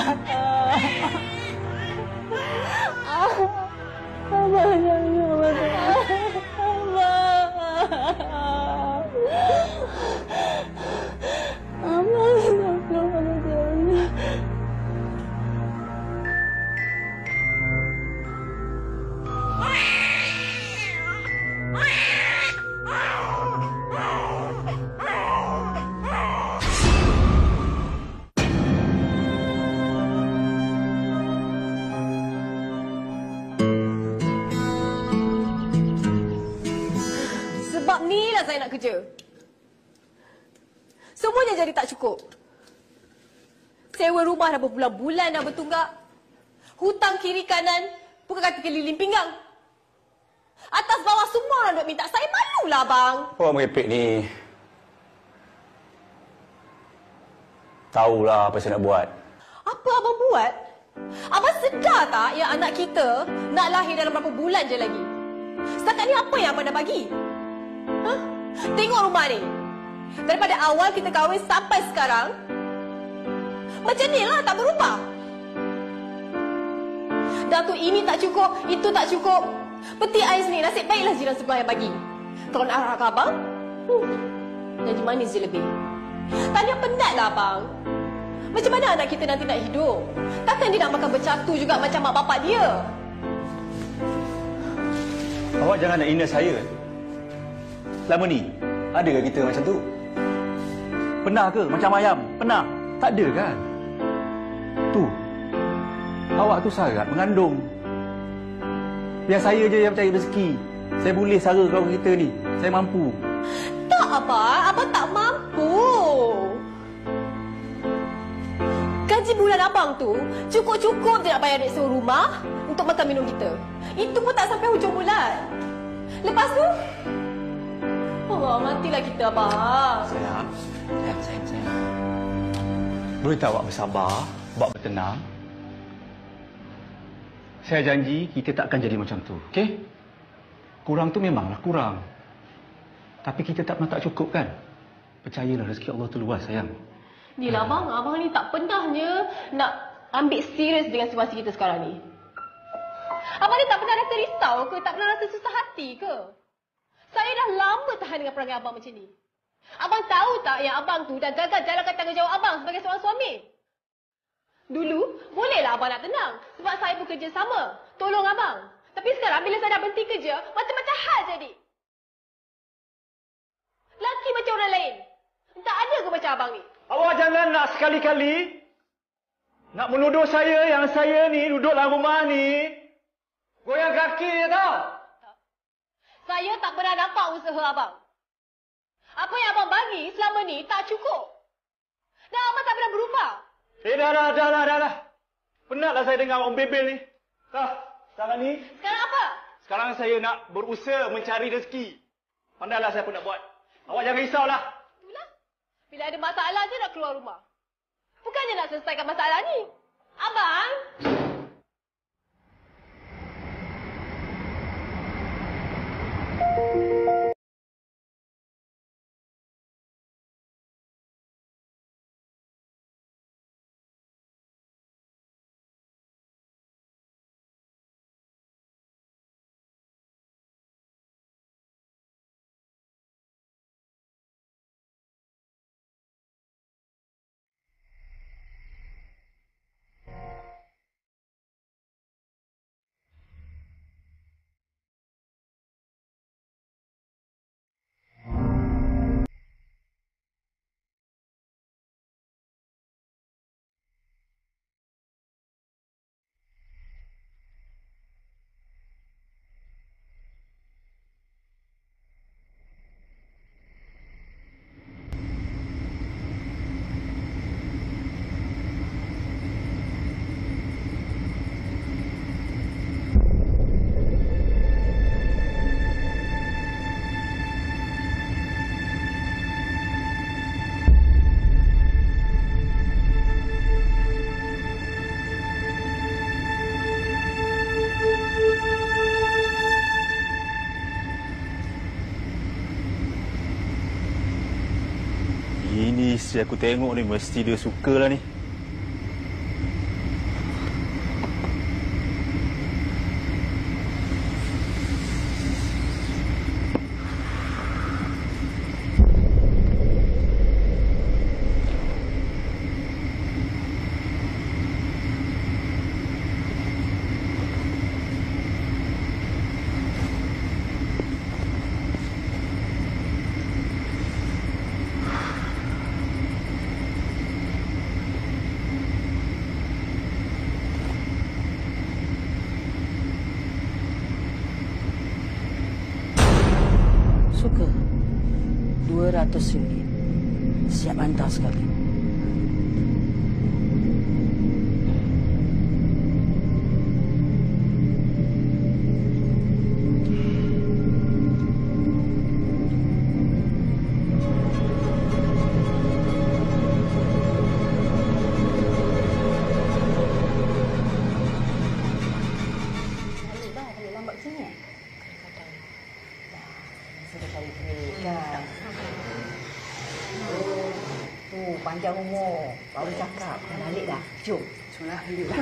Abang jangan. Abang jangan. Sebab ni lah saya nak kerja. Semuanya jadi tak cukup. Sewa rumah dah berbulan-bulan dah bertunggak. Hutang kiri kanan bukan kata keliling pinggang. Atas bawah semua orang duk minta. Saya malulah abang. Orang merepek ni tahulah apa saya nak buat. Apa abang buat? Abang sedar tak yang anak kita nak lahir dalam berapa bulan je lagi? Setakat ni apa yang abang dah bagi? Hah? Tengok rumah ni. Daripada awal kita kahwin sampai sekarang, macam ni lah, tak berubah. Datuk ini tak cukup, itu tak cukup. Peti air sendiri, nasib baiklah jiran sebelah yang bagi. Kalau nak harap abang, janji manis je lebih. Tanya penatlah abang. Macam mana anak kita nanti nak hidup? Takkan dia nak makan bercatu juga macam mak bapak dia? Awak jangan nak hina saya. Selama ni, adakah kita macam tu? Pernah ke macam ayam? Pernah? Tak ada kan? Tu. Awak tu sangat mengandung. Biar saya je yang cari rezeki. Saya boleh sara kawan kita ni. Saya mampu. Tak abang, abang tak mampu. Gaji bulan abang tu cukup-cukup je nak bayar duit sewa rumah untuk makan minum kita. Itu pun tak sampai hujung bulan. Lepas tu, Allah, matilah kita abang. Sayang. Boleh tak awak bersabar? Awak bertenang? Saya janji kita tak akan jadi macam tu. Okey? Kurang tu memanglah kurang. Tapi kita tak pernah tak cukup kan? Percayalah rezeki Allah tu luas sayang. Ni lah abang, abang ni tak pernahnya nak ambil serius dengan situasi kita sekarang ni. Abang ni tak pernah rasa risau ke? Tak pernah rasa susah hati ke? Saya dah lama tahan dengan perangai abang macam ni. Abang tahu tak yang abang tu dah gagal jalankan tanggungjawab abang sebagai seorang suami? Dulu, bolehlah abang nak tenang. Sebab saya pun kerja sama. Tolong abang. Tapi sekarang bila saya dah berhenti kerja, macam-macam hal jadi. Laki macam orang lain. Tak ada ke macam abang ni? Awak jangan nak sekali-kali nak menuduh saya yang saya ni duduk dalam rumah ni goyang kaki je tau. Saya tak pernah nampak usaha abang. Apa yang abang bagi selama ni tak cukup. Dan abang tak pernah berubah. Dah. Penatlah saya dengar orang bebel ni. Sekarang ni. Sekarang apa? Sekarang saya nak berusaha mencari rezeki. Pandailah saya pun nak buat. Awak jangan risaulah. Itulah. Bila ada masalah je nak keluar rumah. Bukannya nak selesaikan masalah ni. Abang. Ini isteri aku tengok ni mesti dia sukalah ni. Suka. RM200. Siap hantar sekali. Panjang umur, baru cakap. Dah balik dah. Jom. Jomlah, balik.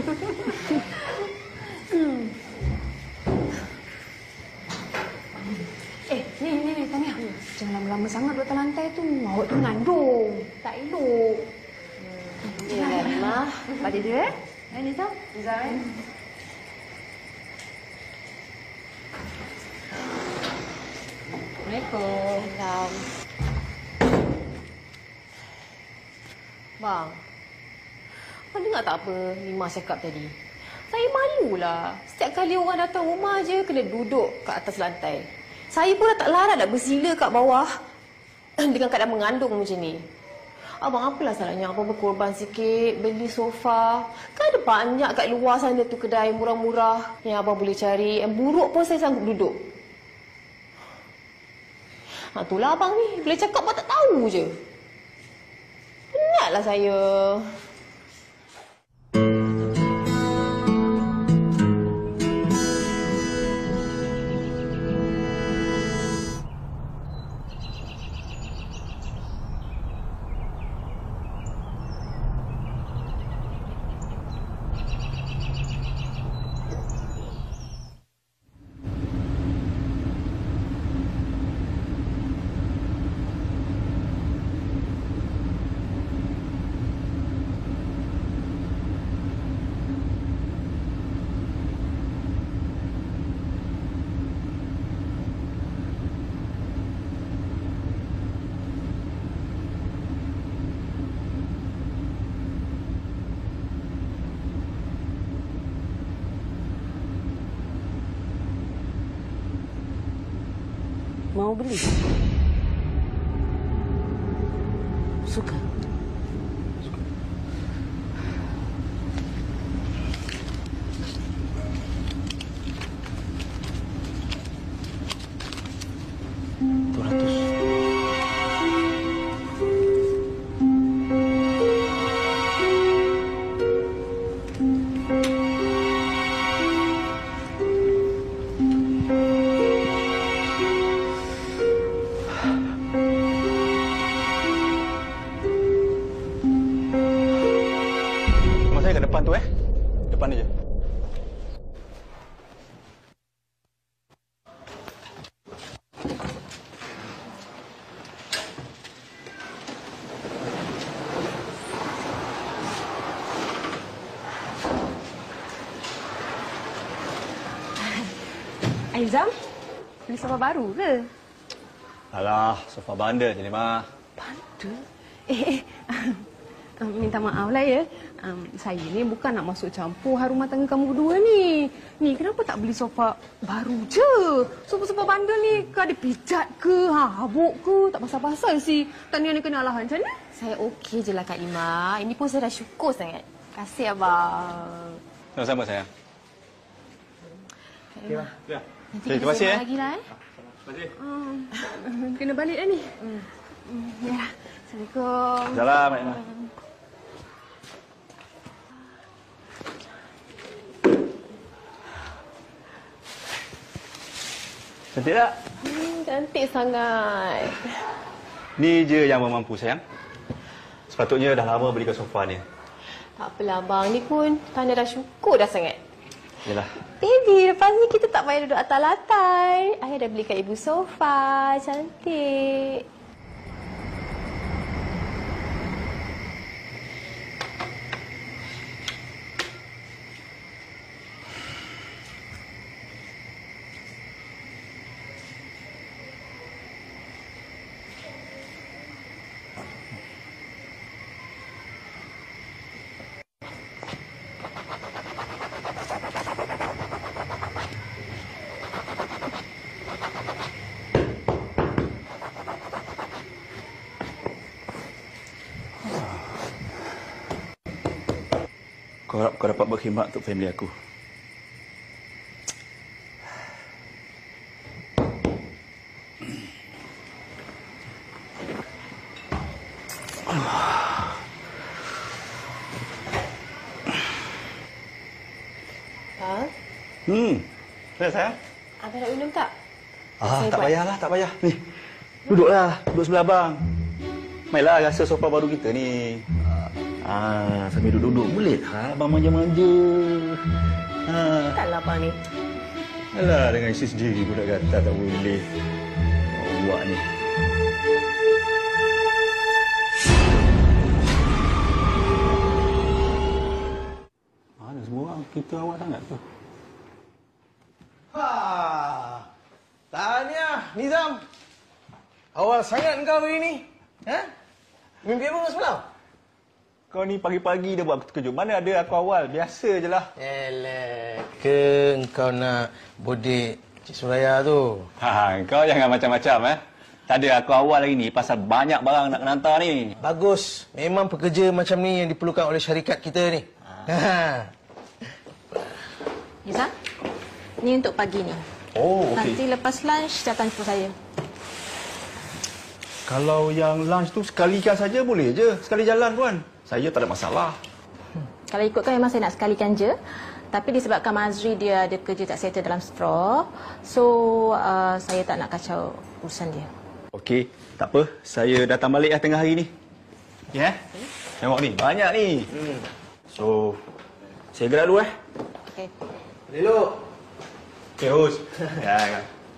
Ni, Tania. Jangan lama-lama sangat duduk atas lantai tu. Awak tu mengandung. Tak elok. Ya, Mak. Balik dia, Nizam? Nizam, Assalamualaikum. Salam. Bang, abang dengar tak apa Lima cakap tadi? Saya malulah. Setiap kali orang datang rumah je, kena duduk kat atas lantai. Saya pun dah tak larat nak bersila kat bawah dengan keadaan mengandung macam ni. Abang, apalah salahnya abang berkorban sikit, beli sofa. Kan ada banyak kat luar sana tu kedai murah-murah yang abang boleh cari. Yang buruk pun saya sanggup duduk. Itulah abang ni, boleh cakap abang tak tahu je. Penatlah saya. Mau beli? Suka. Saya kat depan tu Depan aja. Aizam, beli sofa baru ke? Alah, sofa bandar je, Lima. Bandar? Minta maaf lah ya. Saya ni bukan nak masuk campur rumah tangga kamu berdua ni. Ni kenapa tak beli sofa baru je? Sofa-sofa bandar ni ke ada pijat ke, habuk ke, tak pasal-pasal si Tania ni kena alahan macam ni. Saya okey je lah Kak Ima. Ini pun saya dah syukur sangat. Terima kasih abang. Sama-sama sayang. Kak Ima. Ya. Nanti Terima kasih lagi lah Terima kasih. Kena balik dah ni. Ya. Assalamualaikum. Salam, Mak Ima. Cantik tak? Cantik sangat. Ni je yang mampu sayang. Sepatutnya dah lama belikan sofa ni. Tak apalah abang, ni pun Tania dah syukur dah sangat. Yalah. Baby, lepas ni kita tak payah duduk atas lantai. Ayah dah belikan ibu sofa. Cantik. Aku harap kau dapat berkhidmat untuk family aku. Bang, Sayang? abang nak minum tak? Tak payahlah, tak payah. Ni, duduklah. Duduk sebelah abang. Mainlah rasa sofa baru kita ni. Sambil duduk-duduk. Boleh tak abang manja-manja? Taklah abang ni. Alah, dengan isi sendiri pun dah kata tak boleh. Awak ni. Mana semua orang? Kita awak sangat tu. Tahniah, Nizam. Awal sangat engkau hari ni. Mimpi apa semalam? Kau ni pagi-pagi dah buat aku terkejut. Mana ada aku awal? Biasa je lah. Elek, ke engkau nak bodek Cik Suraya tu? Kau jangan macam-macam. Tak ada aku awal lagi ni pasal banyak barang nak kena hantar ni. Bagus. Memang pekerja macam ni yang diperlukan oleh syarikat kita ni. Nizam, ni untuk pagi ni. Oh, Nanti lepas lunch, datang jumpa saya. Kalau yang lunch tu sekalikan saja boleh je. Sekali jalan tuan. Saya tak ada masalah. Kalau ikutkan memang saya nak sekalikan je. Tapi disebabkan Mazri dia ada kerja tak settle dalam straw. So, saya tak nak kacau urusan dia. Okey, tak apa. Saya datang balik tengah hari ni. Ya? Tengok ni, banyak ni. So, saya gerak dulu Okey. Elok. Okey, hos. Ya.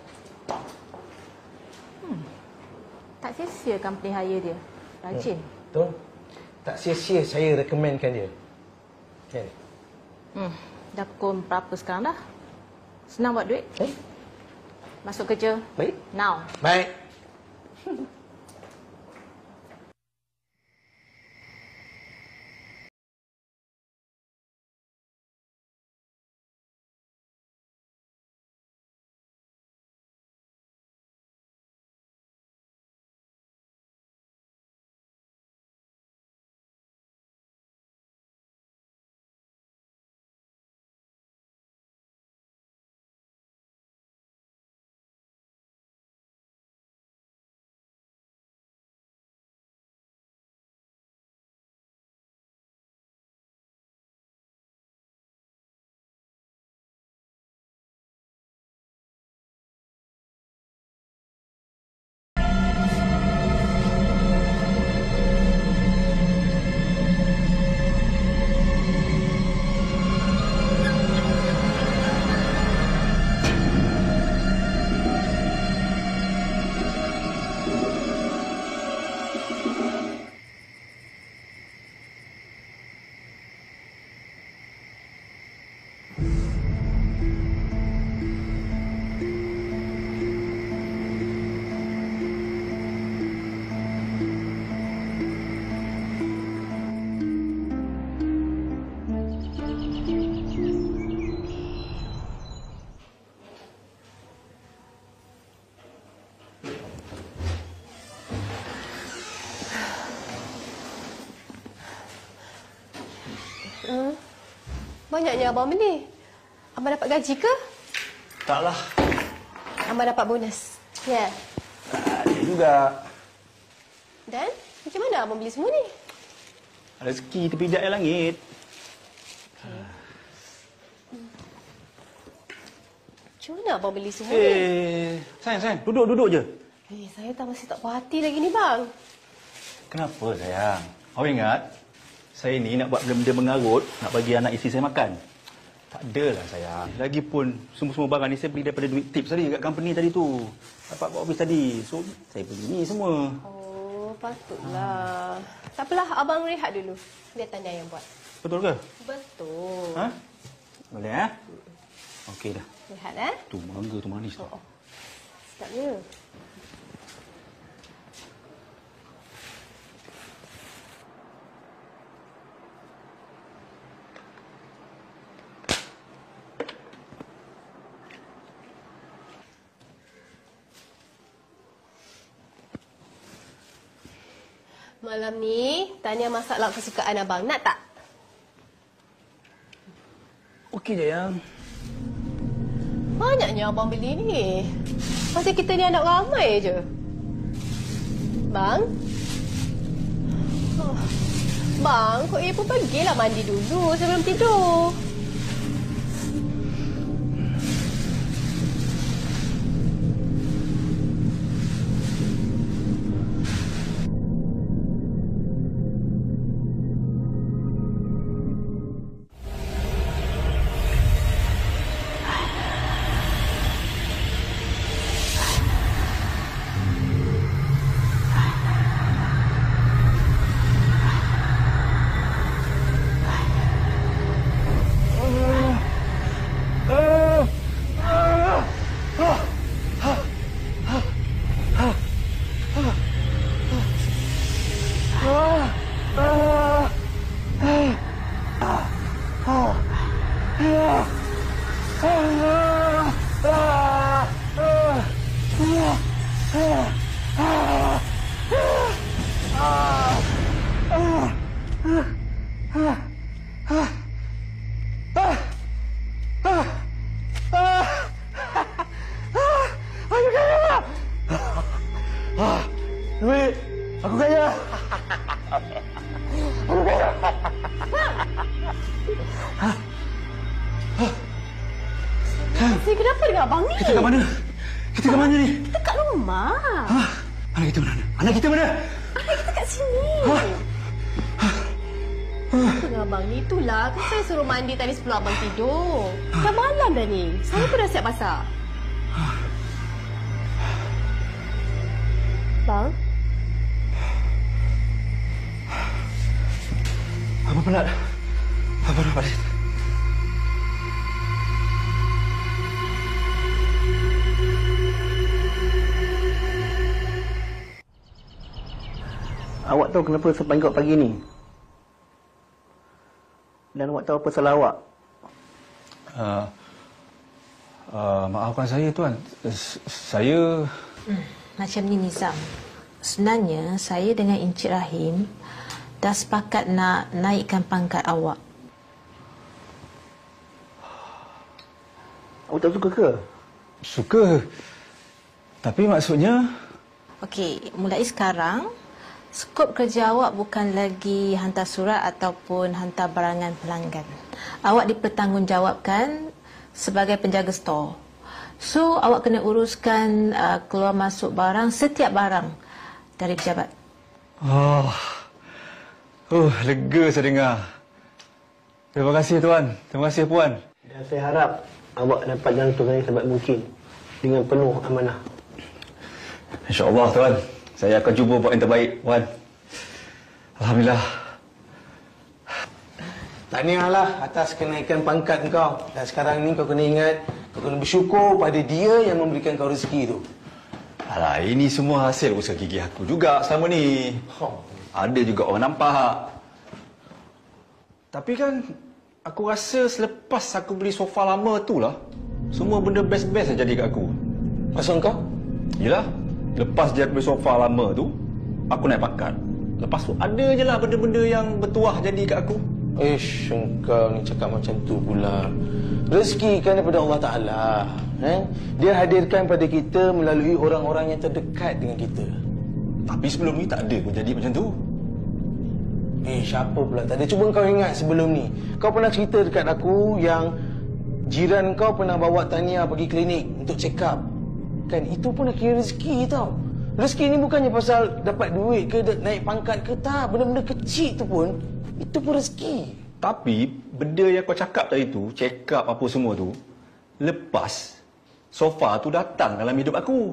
Tak sia-sia company hire dia. Rajin. Betul. Tak sia-sia saya rekomenkan dia. Kan? Dah pukul berapa sekarang dah? Senang buat duit. Masuk kerja. Baik. Now. Baik. Banyaknya abang beli. Abang dapat gaji ke? Taklah. Abang dapat bonus. Ya. Ada juga. Dan macam mana abang beli semua ni? Rezeki terpijak yang langit. Macam mana abang beli semua ni? Sayang. Duduk je. Saya masih tak puas hati lagi ni bang. Kenapa sayang? Kau ingat? Saya ni nak buat benda-benda mengarut, nak bagi anak isteri saya makan. Tak adalah sayang. Lagipun semua barang ni saya beli daripada duit tips tadi kat company tadi tu. Dapat buat habis tadi. So, saya beli ni semua. Oh, patutlah. Tak apalah, abang rehat dulu. Biar Tania yang buat. Betul ke? Betul. Boleh Okey dah. Rehat Tu mangga tu manis tau. Sedapnya. Malam ni, Tania masak lauk kesukaan abang. Nak tak? Okey je, yang. Banyaknya abang beli ni. Masih kita ni anak ramai je. Bang? Oh. Bang, kok pun pergilah mandi dulu sebelum tidur. Duit, aku kaya. Aku kaya. Saya kenapa dengan abang ni? Kita kat mana? Kita kat mana ni? Kita kat rumah. Anak kita mana? Anak kita mana? Anak kita kat sini. Dengan abang ni itulah kan saya suruh mandi tadi sebelum abang tidur. Dah malam dah ni. Saya pun dah siap masak. Bang? Apa penat? Apa dah balik? Awak tahu kenapa saya panggil awak pagi ni? Dan awak tahu apa salah awak? Maafkan saya, Tuan. Saya... Macam ni, Nizam. Sebenarnya, saya dengan Encik Rahim dah sepakat nak naikkan pangkat awak. Awak tak suka ke? Suka. Tapi maksudnya... Okey, mulai sekarang, skop kerja awak bukan lagi hantar surat ataupun hantar barangan pelanggan. Awak dipertanggungjawabkan sebagai penjaga stor. So, awak kena uruskan keluar masuk barang, setiap barang dari pejabat. Lega saya dengar. Terima kasih, Tuan. Terima kasih, Puan. Dan saya harap awak dapat jalan tugas yang sebaik mungkin dengan penuh amanah. InsyaAllah, Tuan. Saya akan cuba buat yang terbaik, Puan. Alhamdulillah. Tahniahlah atas kenaikan pangkat kau. Dan sekarang ni kau kena ingat, kau kena bersyukur pada dia yang memberikan kau rezeki tu. Alah, ini semua hasil usaha gigi aku juga selama ni. Ada juga orang nampak. Tapi kan, aku rasa selepas aku beli sofa lama tu lah, semua benda best-best jadi kat aku. Maksud kau? Yelah, lepas dia beli sofa lama tu, aku naik pangkat. Lepas tu ada je lah benda-benda yang bertuah jadi kat aku. Ish, engkau ni cakap macam tu pula. Rezeki kan daripada Allah Ta'ala. Dia hadirkan pada kita melalui orang-orang yang terdekat dengan kita. Tapi sebelum ni tak ada pun jadi macam tu. Siapa pula tak ada? Cuba kau ingat sebelum ni. Kau pernah cerita dekat aku yang jiran kau pernah bawa Tania pergi klinik untuk check up. Kan itu pun nak kira rezeki tau. Rezeki ni bukannya pasal dapat duit ke, naik pangkat ke, tak. Benda-benda kecil tu pun, itu pun rezeki. Tapi benda yang kau cakap tadi tu, check up apa semua tu, lepas sofa tu datang dalam hidup aku.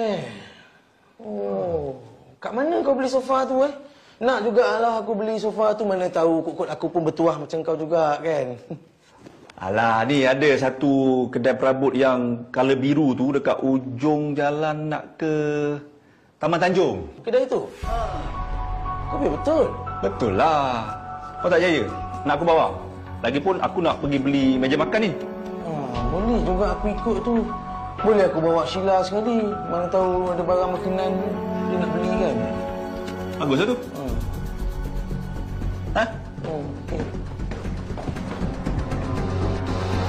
Kat mana kau beli sofa tu Nak jugalah aku beli sofa tu, mana tahu kot aku pun bertuah macam kau juga kan. Alah, ni ada satu kedai perabot yang colour biru tu dekat ujung jalan nak ke Taman Tanjung. Kedai tu? Kau betul? Betul lah. Kau tak percaya? Nak aku bawa? Lagipun aku nak pergi beli meja makan ni. Boleh juga aku ikut tu. Boleh aku bawa Sheila sekali. Mana tahu ada barang makanan dia nak beli kan. Bagus lah tu. Okey.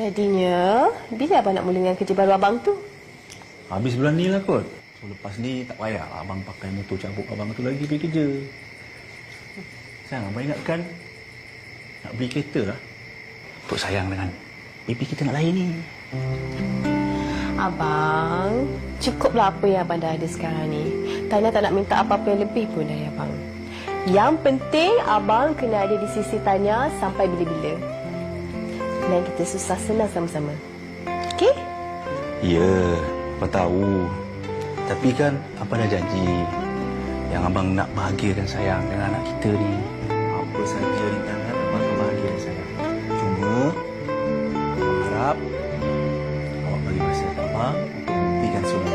Jadinya, bila abang nak mula dengan kerja baru abang tu? Habis bulan ni lah kot. So, lepas ni tak payah abang pakai motor cabut abang tu lagi pergi kerja. Sayang, abang ingatkan nak beli kereta lah. Untuk sayang dengan baby kita nak lahir ni. Abang, cukuplah apa yang abang dah ada sekarang ni. Tania tak nak minta apa-apa yang lebih pun dari abang. Yang penting abang kena ada di sisi Tania sampai bila-bila. Dan kita susah senang sama-sama. Okey? Ya, abang tahu. Tapi kan abang dah janji yang abang nak bahagiakan sayang dengan anak kita ni. Apa saja rintangan abang akan bahagiakan sayang. Cuma abang harap awak bagi masa kat abang untuk buktikan semua.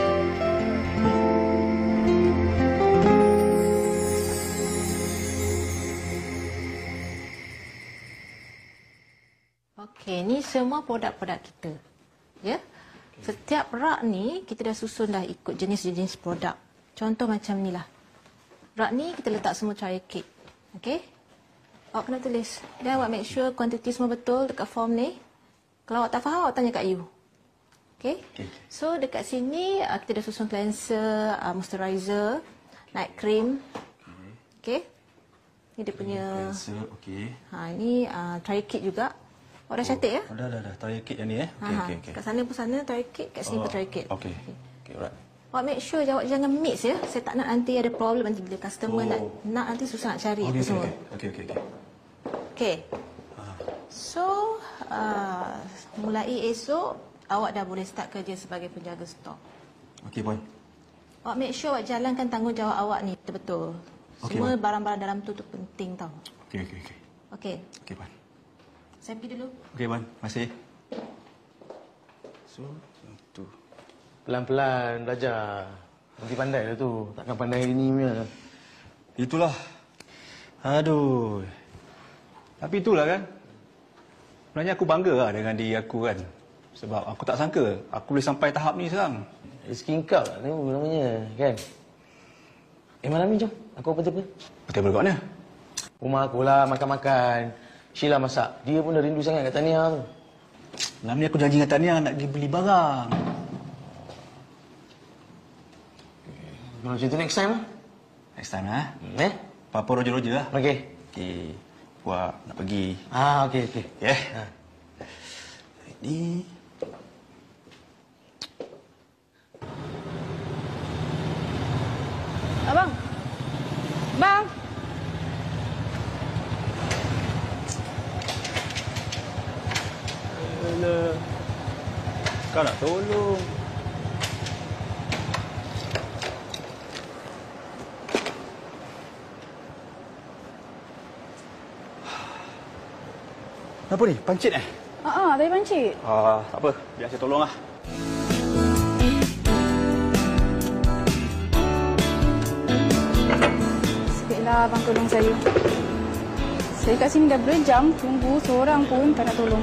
Okey, ni semua produk-produk kita. Ya. Setiap rak ni kita dah susun dah ikut jenis-jenis produk. Contoh macam ni lah. Rak ni kita letak semua tray kek. Okey? Awak kena tulis. Dan awak make sure kuantiti semua betul dekat form ni. Kalau awak tak faham, awak tanya kat you. Okey? So dekat sini kita dah susun cleanser, moisturizer, night cream. Okey? Ni dia punya Cleanser, okey. ini tray kit juga. Awak dah catat ya? Oh, dah. Try kit yang ni Okey. Kat sana pun sana try kit, kat sini pun try kit. Okey. Okey, alright. Awak make sure awak jangan mix ya. Saya tak nak nanti ada problem nanti bila customer nak nanti susah nak cari apa semua. Okey. Okey. So, mulai esok awak dah boleh start kerja sebagai penjaga stok. Okey, Puan. Awak make sure awak jalankan tanggungjawab awak ni betul-betul. Okey, Semua barang-barang dalam tu penting tau. Okey. Okey. Okey, Puan. Saya pergi dulu. Okey, Puan. Terima kasih. So, tu. Pelan-pelan belajar. Nanti pandai dah tu. Takkan pandai hari ni punya. Itulah. Aduh. Tapi itulah kan. Sebenarnya aku bangga lah dengan diri aku kan. Sebab aku tak sangka aku boleh sampai tahap ni sekarang. Rezeki kau lah tu namanya, kan? Malam ni jom. Aku open table. Table kat mana? Rumah aku lah, makan-makan. Sheila masak. Dia pun dah rindu sangat kat Tania tu. Malam ni aku janji dengan Tania nak pergi beli barang. Kalau macam tu next time lah. Next time lah. Apa-apa roja-roja lah. Okey. Okey. Puak nak pergi. Okey. Yeah. Ini. Abang. Bang. Alah. Kau nak tolong. Apa ni? Pancit Tadi pancit. Tak apa. Biar saya tolong lah. Sikitlah abang tolong saya. Saya kat sini dah berjam tunggu seorang pun tak nak tolong.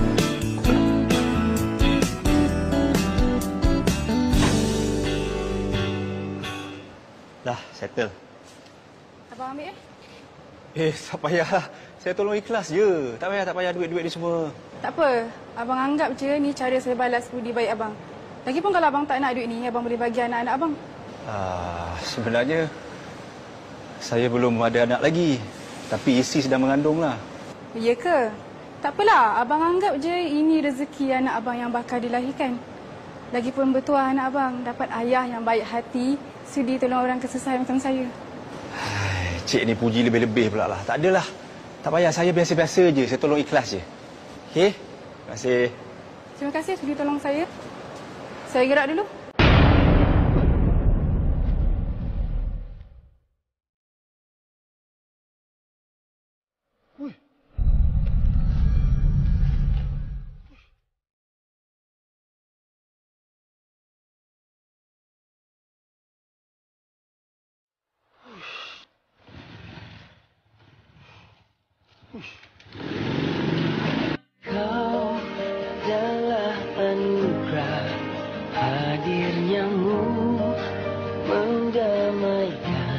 Dah, settle. Abang ambil Tak payah. Saya tolong ikhlas je. Tak payah duit-duit ni semua. Tak apa. Abang anggap je ni cara saya balas budi baik abang. Lagipun kalau abang tak nak duit ni, abang boleh bagi anak-anak abang. Sebenarnya saya belum ada anak lagi. Tapi isteri sedang mengandung lah. Ya ke? Tak apalah. Abang anggap je ini rezeki anak abang yang bakal dilahirkan. Lagipun bertuah anak abang dapat ayah yang baik hati, sudi tolong orang kesusahan macam saya. Cik ni puji lebih-lebih pula lah. Tak adalah. Tak payah. Saya biasa-biasa je. Saya tolong ikhlas je. Okey? Terima kasih. Terima kasih sudi tolong saya. Saya gerak dulu. Kau adalah anugerah, hadirnyamu mendamaikan.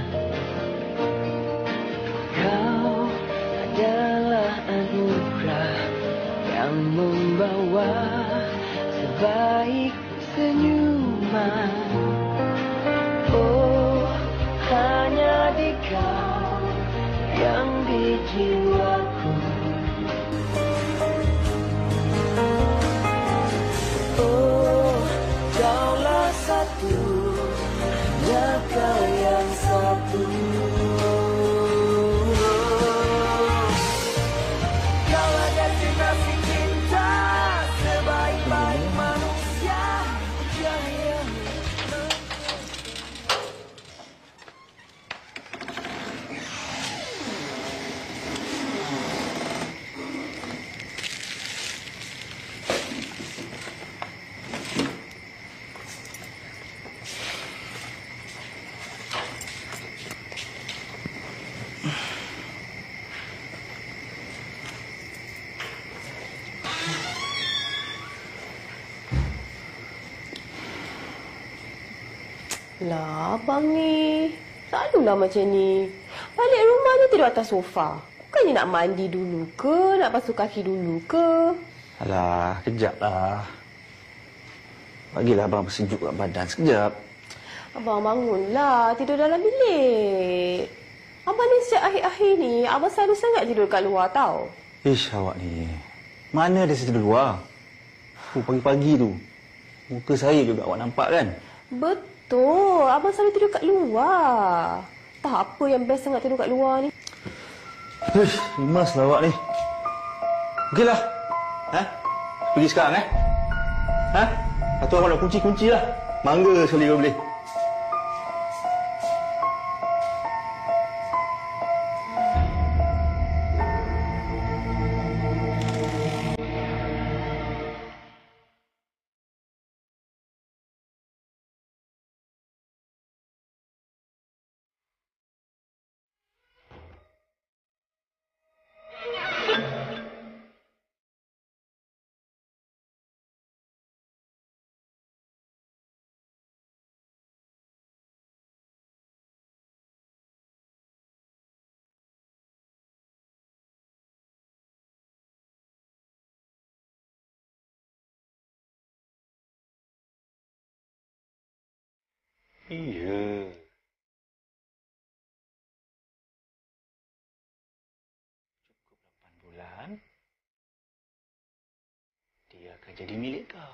Kau adalah anugerah yang membawa jiwaku. Oh, kaulah satu, hanya kau yang satu. Kaulah destinasi cinta, sebaik-baik manusia. Lah, abang ni. Selalulah macam ni. Balik rumah ni tidur atas sofa. Bukannya nak mandi dulu ke? Nak basuh kaki dulu ke? Alah, kejap lah. Bagilah abang bersejuk kat badan sekejap. Abang bangunlah. Tidur dalam bilik. Abang ni sejak akhir-akhir ni, abang selalu sangat tidur kat luar tau. Ish, awak ni. Mana ada saya tidur luar? Pagi-pagi tu. Muka saya juga awak nampak kan? Betul. Abang selalu tidur kat luar. Tak apa yang best sangat tidur kat luar ni. Ish, lemas lah awak ni. Okeylah. Ha? Pergi sekarang Ha? Atau awak nak kunci-kunci lah. Mangga sekali kalau boleh. Iya. Cukup 8 bulan, dia akan jadi milik kau.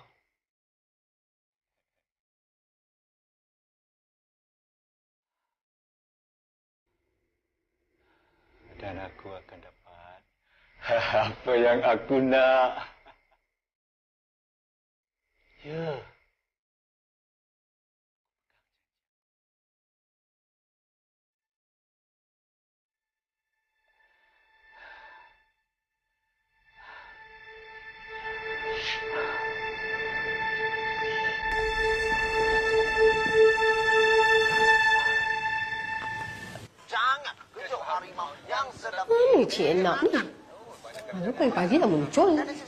Dan aku akan dapat apa yang aku nak. Ya. Mana Cik Enak ni? Mana pagi-pagi dah muncul.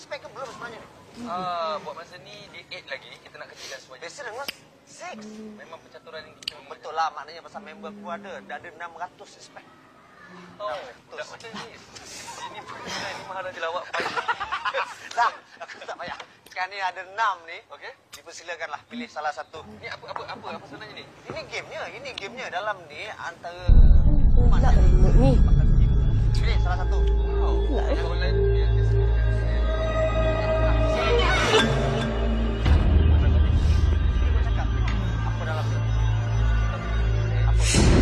Buat masa ni dia 8 lagi. Kita nak kecilkan semua. Biasa dengan 6. Memang pencaturan yang kita betul lah. Maknanya pasal member aku ada. Dah ada 600 suspek. Oh, tak macam ni. Ini perkara ni Maharaja Lawak. Dah, aku tak payah. Sekarang ni ada 6 ni. Okey. Dipersilakanlah pilih salah satu. Ni apa sebenarnya ni? Ini gamenya. Dalam ni antara Tak remote ni. pilih salah satu. Wow. Yang online dia apa dalam ni? Apa?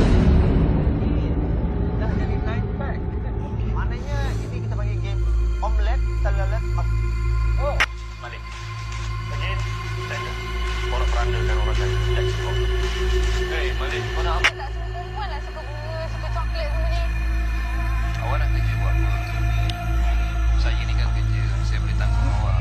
Dah jadi 9 pack. Maknanya ini kita panggil game omelette, talalet. Oh, balik. Again, tender. Korang perandakan orang lain. Let's go. Hey, balik. Mana apa? Tak semua perempuan lah suka bunga, suka coklat semua ni. Awak nak kerja buat apa? Saya ni kan kerja. Saya boleh tanggung awak.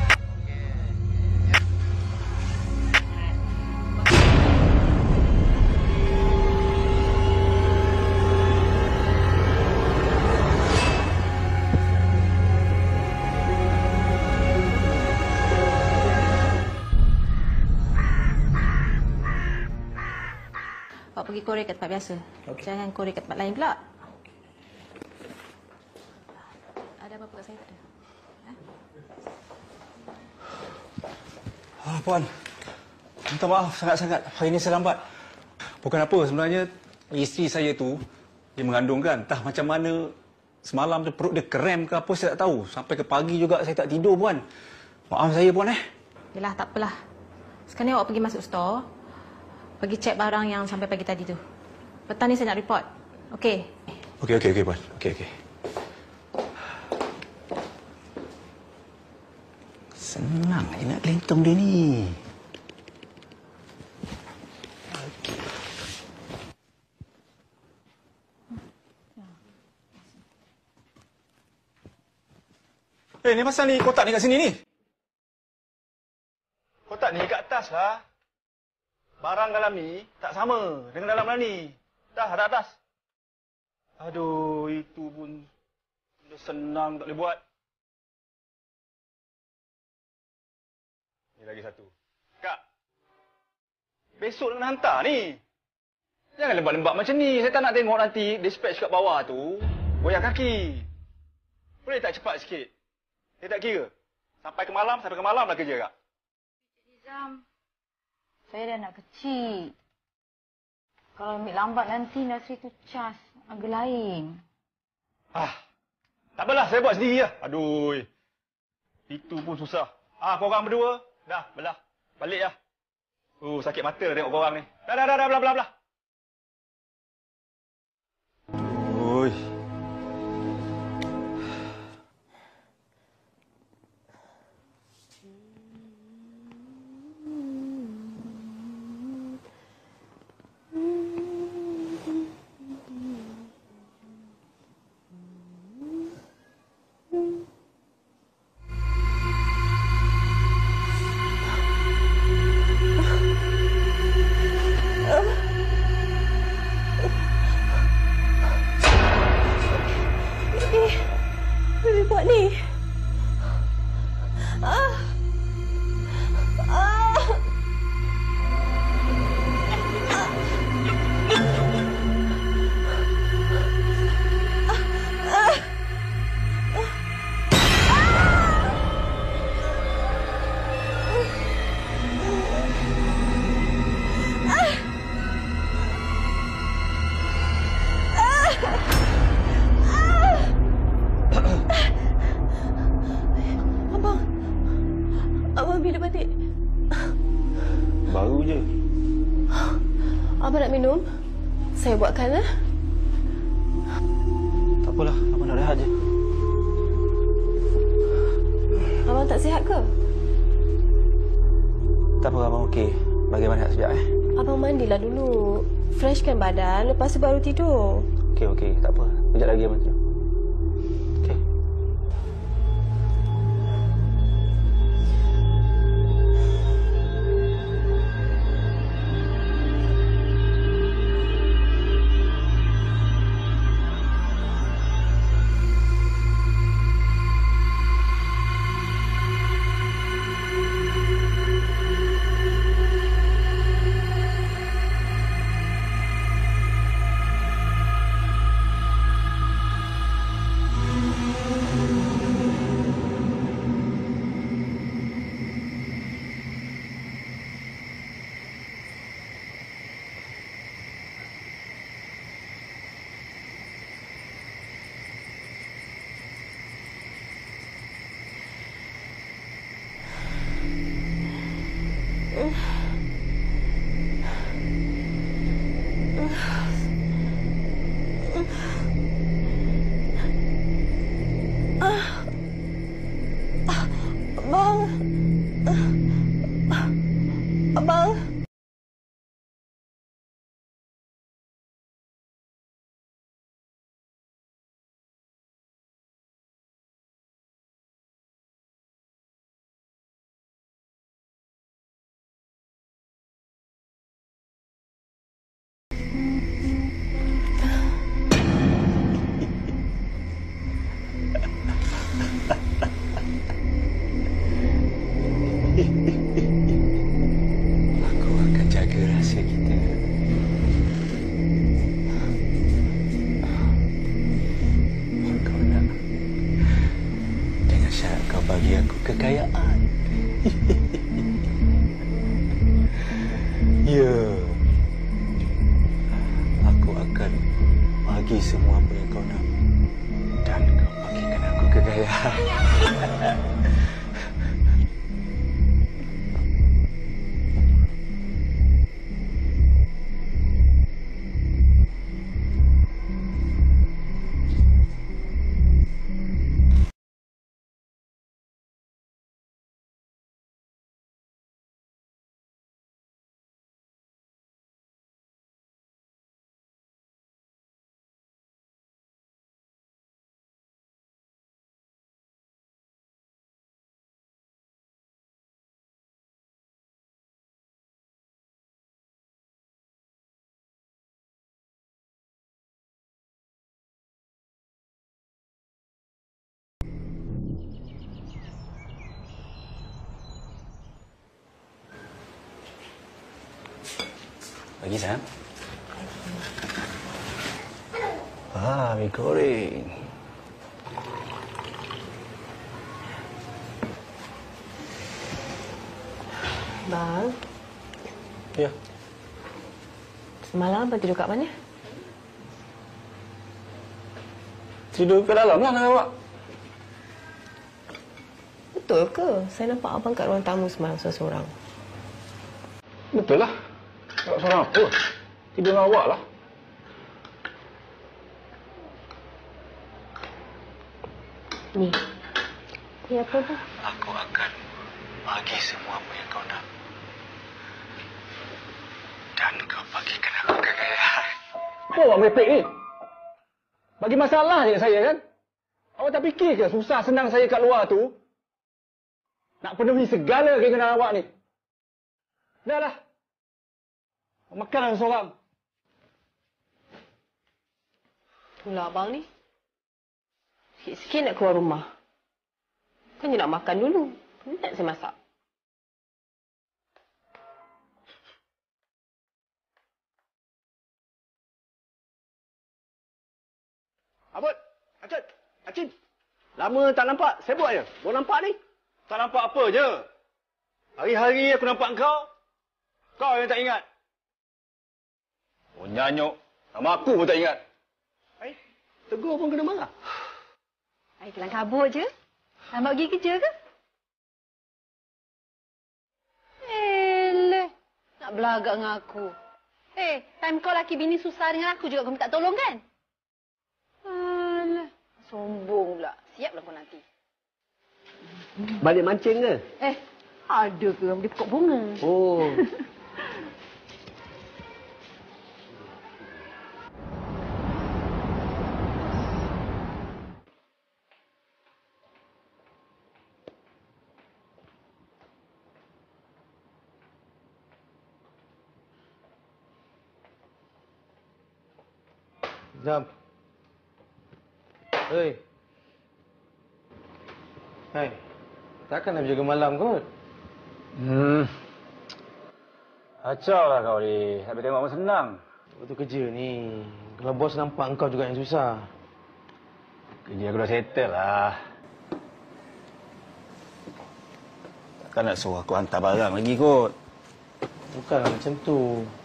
Awak pergi korek kat tempat biasa. Okay. Jangan korek kat tempat lain pula. Ada apa-apa kat saya tak ada? Puan, minta maaf sangat-sangat. Hari ini saya lambat. Bukan apa sebenarnya, isteri saya tu, dia mengandung kan. Entah macam mana Semalam tu perut dia krem ke apa saya tak tahu. Sampai ke pagi juga saya tak tidur puan. Maaf saya puan Yelah, tak apalah. Sekarang ni awak pergi masuk store. Pergi cek barang yang sampai pagi tadi tu. Petang ni saya nak report. Okey? Okey puan. Okey. Senang je nak kelentong dia ni. Ni pasal ni kotak ni kat sini ni. Kotak ni kat atas lah. Barang dalam ni tak sama dengan dalam ni. Dah ada atas. Aduh, itu pun dah senang tak boleh buat. Ni lagi satu. Kak. Besok nak hantar ni. Jangan lembab-lembab macam ni. Saya tak nak tengok nanti dispatch kat bawah tu goyang kaki. Boleh tak cepat sikit? Saya tak kira. Sampai ke malam lah kerja, Kak. Cik Nizam, saya dah anak kecil. Kalau ambil lambat nanti nursery tu cas. Agak lain. Tak apalah. Saya buat sendiri lah. Aduh. Itu pun susah. Korang berdua. Dah, belah. Balik lah. Sakit mata tengok korang ni. Dah, belah. Ui. Baru je. Abang nak minum? Saya buatkan lah. Tak apalah, abang nak rehat je. Abang tak sihat ke? Tak apa, abang okey. Bagaimana sekejap Abang mandilah dulu. Freshkan badan, lepas tu baru tidur. Okey. Tak apa. Kejap lagi abang tidur. Okey. Abang. Aku akan jaga rahsia kita. Kau nak? Dengan syarat kau bagi aku kekayaan. Ya. Aku akan bagi semua apa yang kau nak. Dan gaya. Lagi, Sam. Mi goreng. Bang, Ya. semalam abang tidur kat mana? Tidur kat dalam lah dengan awak. Betul ke? Saya nampak abang kat ruang tamu semalam seorang-seorang. Betul lah. Tak seorang apa? Tidur dengan awak lah. Ni. Ni apa tu? Aku akan bagi semua apa yang kau nak. Dan kau bagikan aku kekayaan. Apa awak merepek ni? Bagi masalah je saya kan? Awak tak fikir ke susah senang saya kat luar tu? Nak penuhi segala keinginan awak ni. Dah lah. Makan seorang. Pula abang ni. Sikit-sikit nak keluar rumah. Kan dia nak makan dulu. Penat saya masak. Abud, Acin, Acin. Lama tak nampak, sibuk je. Baru nampak ni. Tak nampak apa je. Hari-hari aku nampak kau. Kau yang tak ingat. Oh, nyanyuk. Nama aku pun tak ingat. Tegur pun kena marah. Ai kelang kabut je. Lambat pergi kerja ke? Eleh. Nak belagak dengan aku. Time kau laki bini susah dengan aku juga kau minta tolong kan? Alah. Sombong pula. Siaplah kau nanti. Balik mancing ke? Ada ke dia pokok bunga? Oh. Jam. Hei. Hai. Takkan nak jaga malam kot? Kacau lah kau ni. Habis tengok pun senang. Betul kerja ni. Kalau bos nampak engkau juga yang susah. Kerja aku dah settle lah. Takkan nak suruh aku hantar barang lagi kot. Bukanlah macam tu.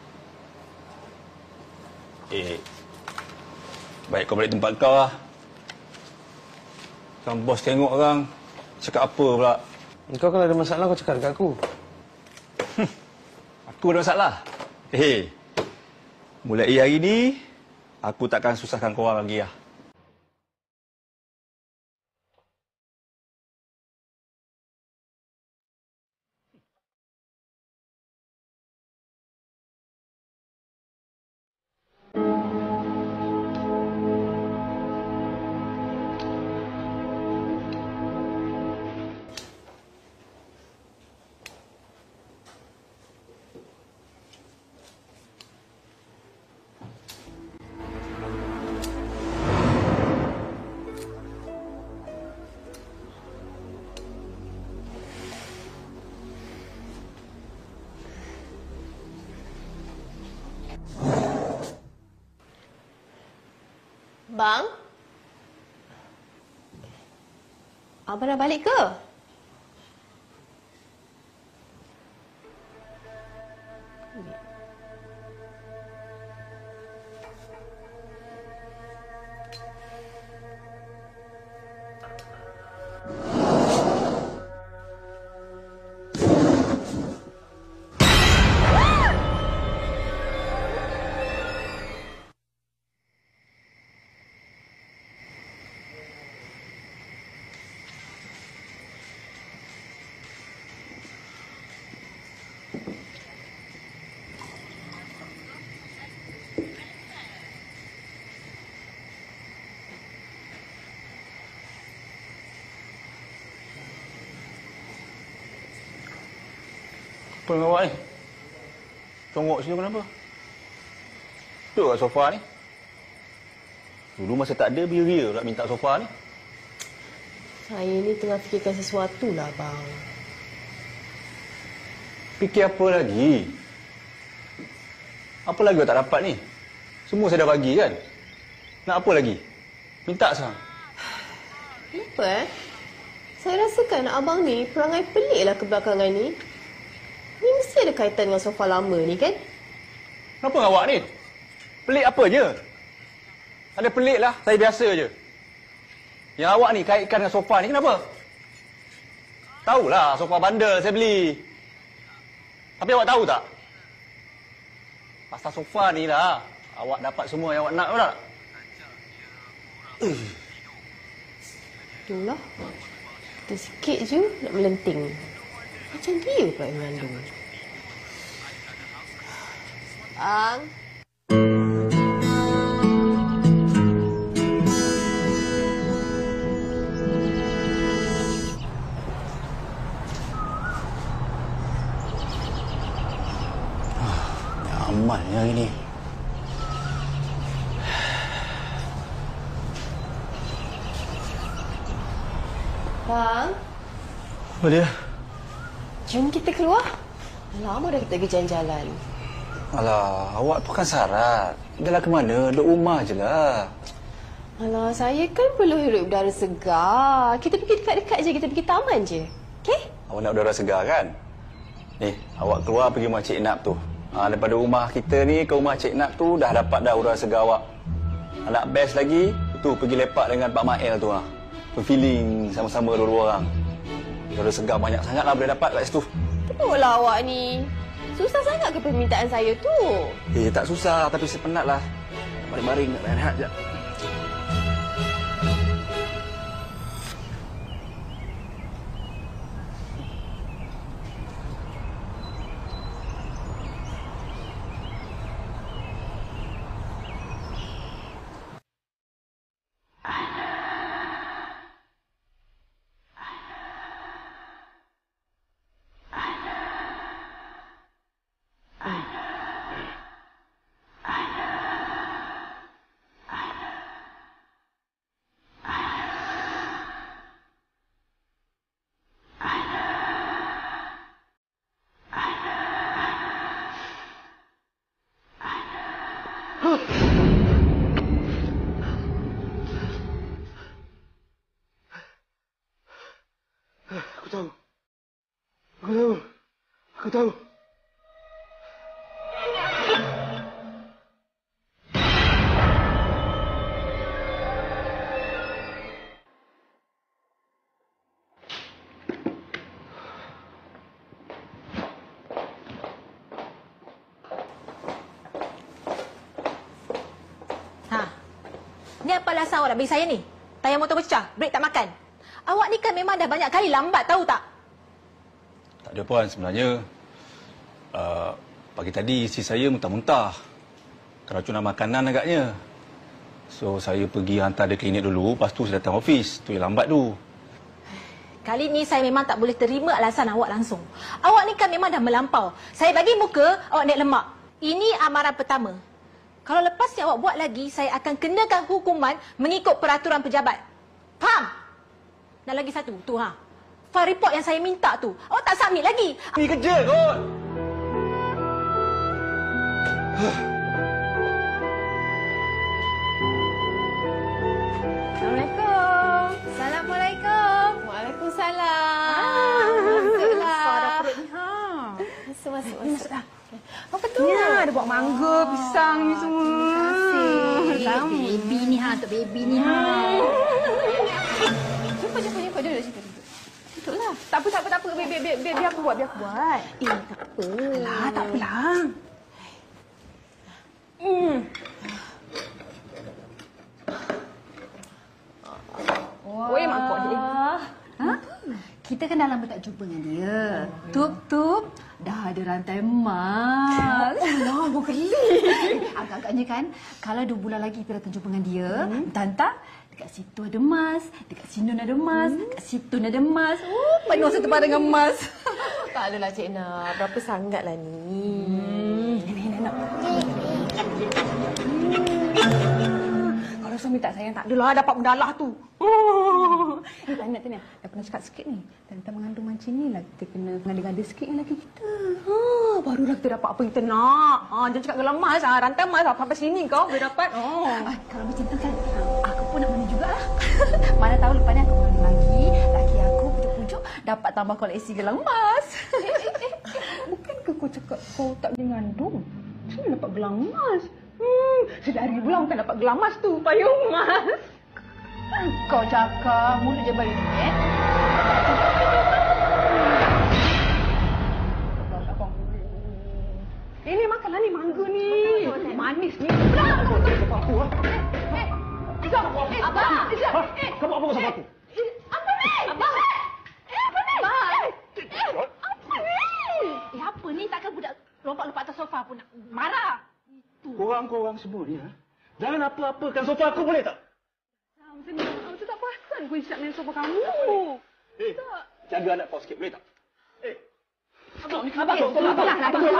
Baik kau balik tempat kau lah. Kan bos tengok orang. Cakap apa pula? Engkau kalau ada masalah kau cakap dekat aku. Aku ada masalah. Mulai hari ni, aku takkan susahkan korang lagi lah. Bang? Abang dah balik ke? Apa dengan awak ni? Congok sini kenapa? Duduk kat sofa ni. Dulu masa tak ada, beria pula minta sofa ni. Saya ni tengah fikirkan sesuatu lah, abang. Fikir apa lagi? Apa lagi awak tak dapat ni? Semua saya dah bagi kan? Nak apa lagi? Minta sekarang. Kenapa Saya rasakan abang ni perangai pelik lah kebelakangan ni. Ni mesti ada kaitan dengan sofa lama ni kan? Kenapa dengan awak ni? Pelik apa je? Ada pelik lah, saya biasa je. Yang awak ni kaitkan dengan sofa ni kenapa? Tahulah sofa bandel saya beli. Tapi awak tahu tak? Pasal sofa ni lah, awak dapat semua yang awak nak tak? Itulah. Kita sikit je nak melenting. Macam dia pula yang mengandung. Ang. Nyaman ni hari ni. Bang. Apa dia? Jom kita keluar. Lama dah kita pergi jalan-jalan. Alah, awak tu kan syarat. Dah lah ke mana? Duduk rumah je lah. Alah, saya kan perlu hirup udara segar. Kita pergi dekat-dekat je. Kita pergi taman je. Okey? Awak nak udara segar kan? Ni, awak keluar pergi rumah Cik Nap tu. Daripada rumah kita ni ke rumah Cik Nap tu dah dapat dah udara segar awak. Nak best lagi, tu pergi lepak dengan Pak Mael tu. Feeling sama-sama dua-dua orang. Udara segar banyak sangat lah boleh dapat kat situ. Tengoklah awak ni. Susah sangat ke permintaan saya tu? Tak susah, tapi saya penat lah. Baring-baring nak rehat sekejap. Aku tahu. Ni apa alasan awak nak bagi saya ni? Tayar motor pecah, brek tak makan. Awak ni kan memang dah banyak kali lambat, tahu tak? Tak ada puan sebenarnya. Pagi tadi isteri saya muntah-muntah. Keracunan makanan agaknya. So saya pergi hantar dia klinik dulu, lepas tu saya datang ofis. Tu yang lambat tu. Kali ni saya memang tak boleh terima alasan awak langsung. Awak ni kan memang dah melampau. Saya bagi muka, awak naik lemak. Ini amaran pertama. Kalau lepas ni awak buat lagi, saya akan kenakan hukuman mengikut peraturan pejabat. Faham? Dan lagi satu, tu file report yang saya minta tu, awak tak submit lagi. Ini kerja kot. Assalamualaikum. Assalamualaikum. Waalaikumsalam. Masuklah. Suara perut ni. Masuk. Masuklah. Apa tu? Ya, ada buat mangga, pisang ni semua. Terima kasih. Baby ni untuk baby ni Jumpa. Duduk situ. Duduklah. Tak apa. Biar aku buat. Tak apa. Alah, tak apalah. Oi, mangkuk dia. Kita kan dah lama tak jumpa dengan dia. Tup. Dah ada rantai emas. Alah, mau geli. Agak-agaknya kan, kalau 2 bulan lagi kita datang jumpa dengan dia, entah-entah Dekat situ ada emas, dekat sini ada emas, dekat situ ada emas. Penuh satu barang dengan emas. Tak adalah Cik Nak. Berapa sangatlah ni? Ini nak. Kalau suami tak sayang, tak adalah dapat mendalah tu. Tanya, dah pernah cakap sikit ni. Tentang mengandung macam ni lah, kita kena ngada-ngada sikit dengan lelaki kita. Barulah kita dapat apa yang kita nak. Jangan cakap gelang emas, rantai emas sampai sini kau boleh dapat. Kalau macam tu kan, aku pun nak mana jugalah. Mana tahu lepas ni aku boleh lagi. Laki aku pujuk-pujuk dapat tambah koleksi gelang emas. Bukankah kau cakap kau tak boleh ngandung? Macam mana dapat gelang emas? Sedari bulan bukan dapat gelang emas tu, payung emas. Kau cakap mulut je baik ni, Ini makanlah ni, mangga ni. Manis ni. Pulang kau tu. Aku Izam. Abang. Izam. Kamu apa sama aku? Apa ni? Abang. Apa ni? Apa ni? Apa ni? Takkan budak lompat-lompat atas sofa pun nak marah. Korang-korang semua ni, jangan apa-apakan sofa aku, boleh tak? Saya tak perasan aku isap main sofa kamu. Jaga anak kau sikit, boleh tak? Abang, sudah.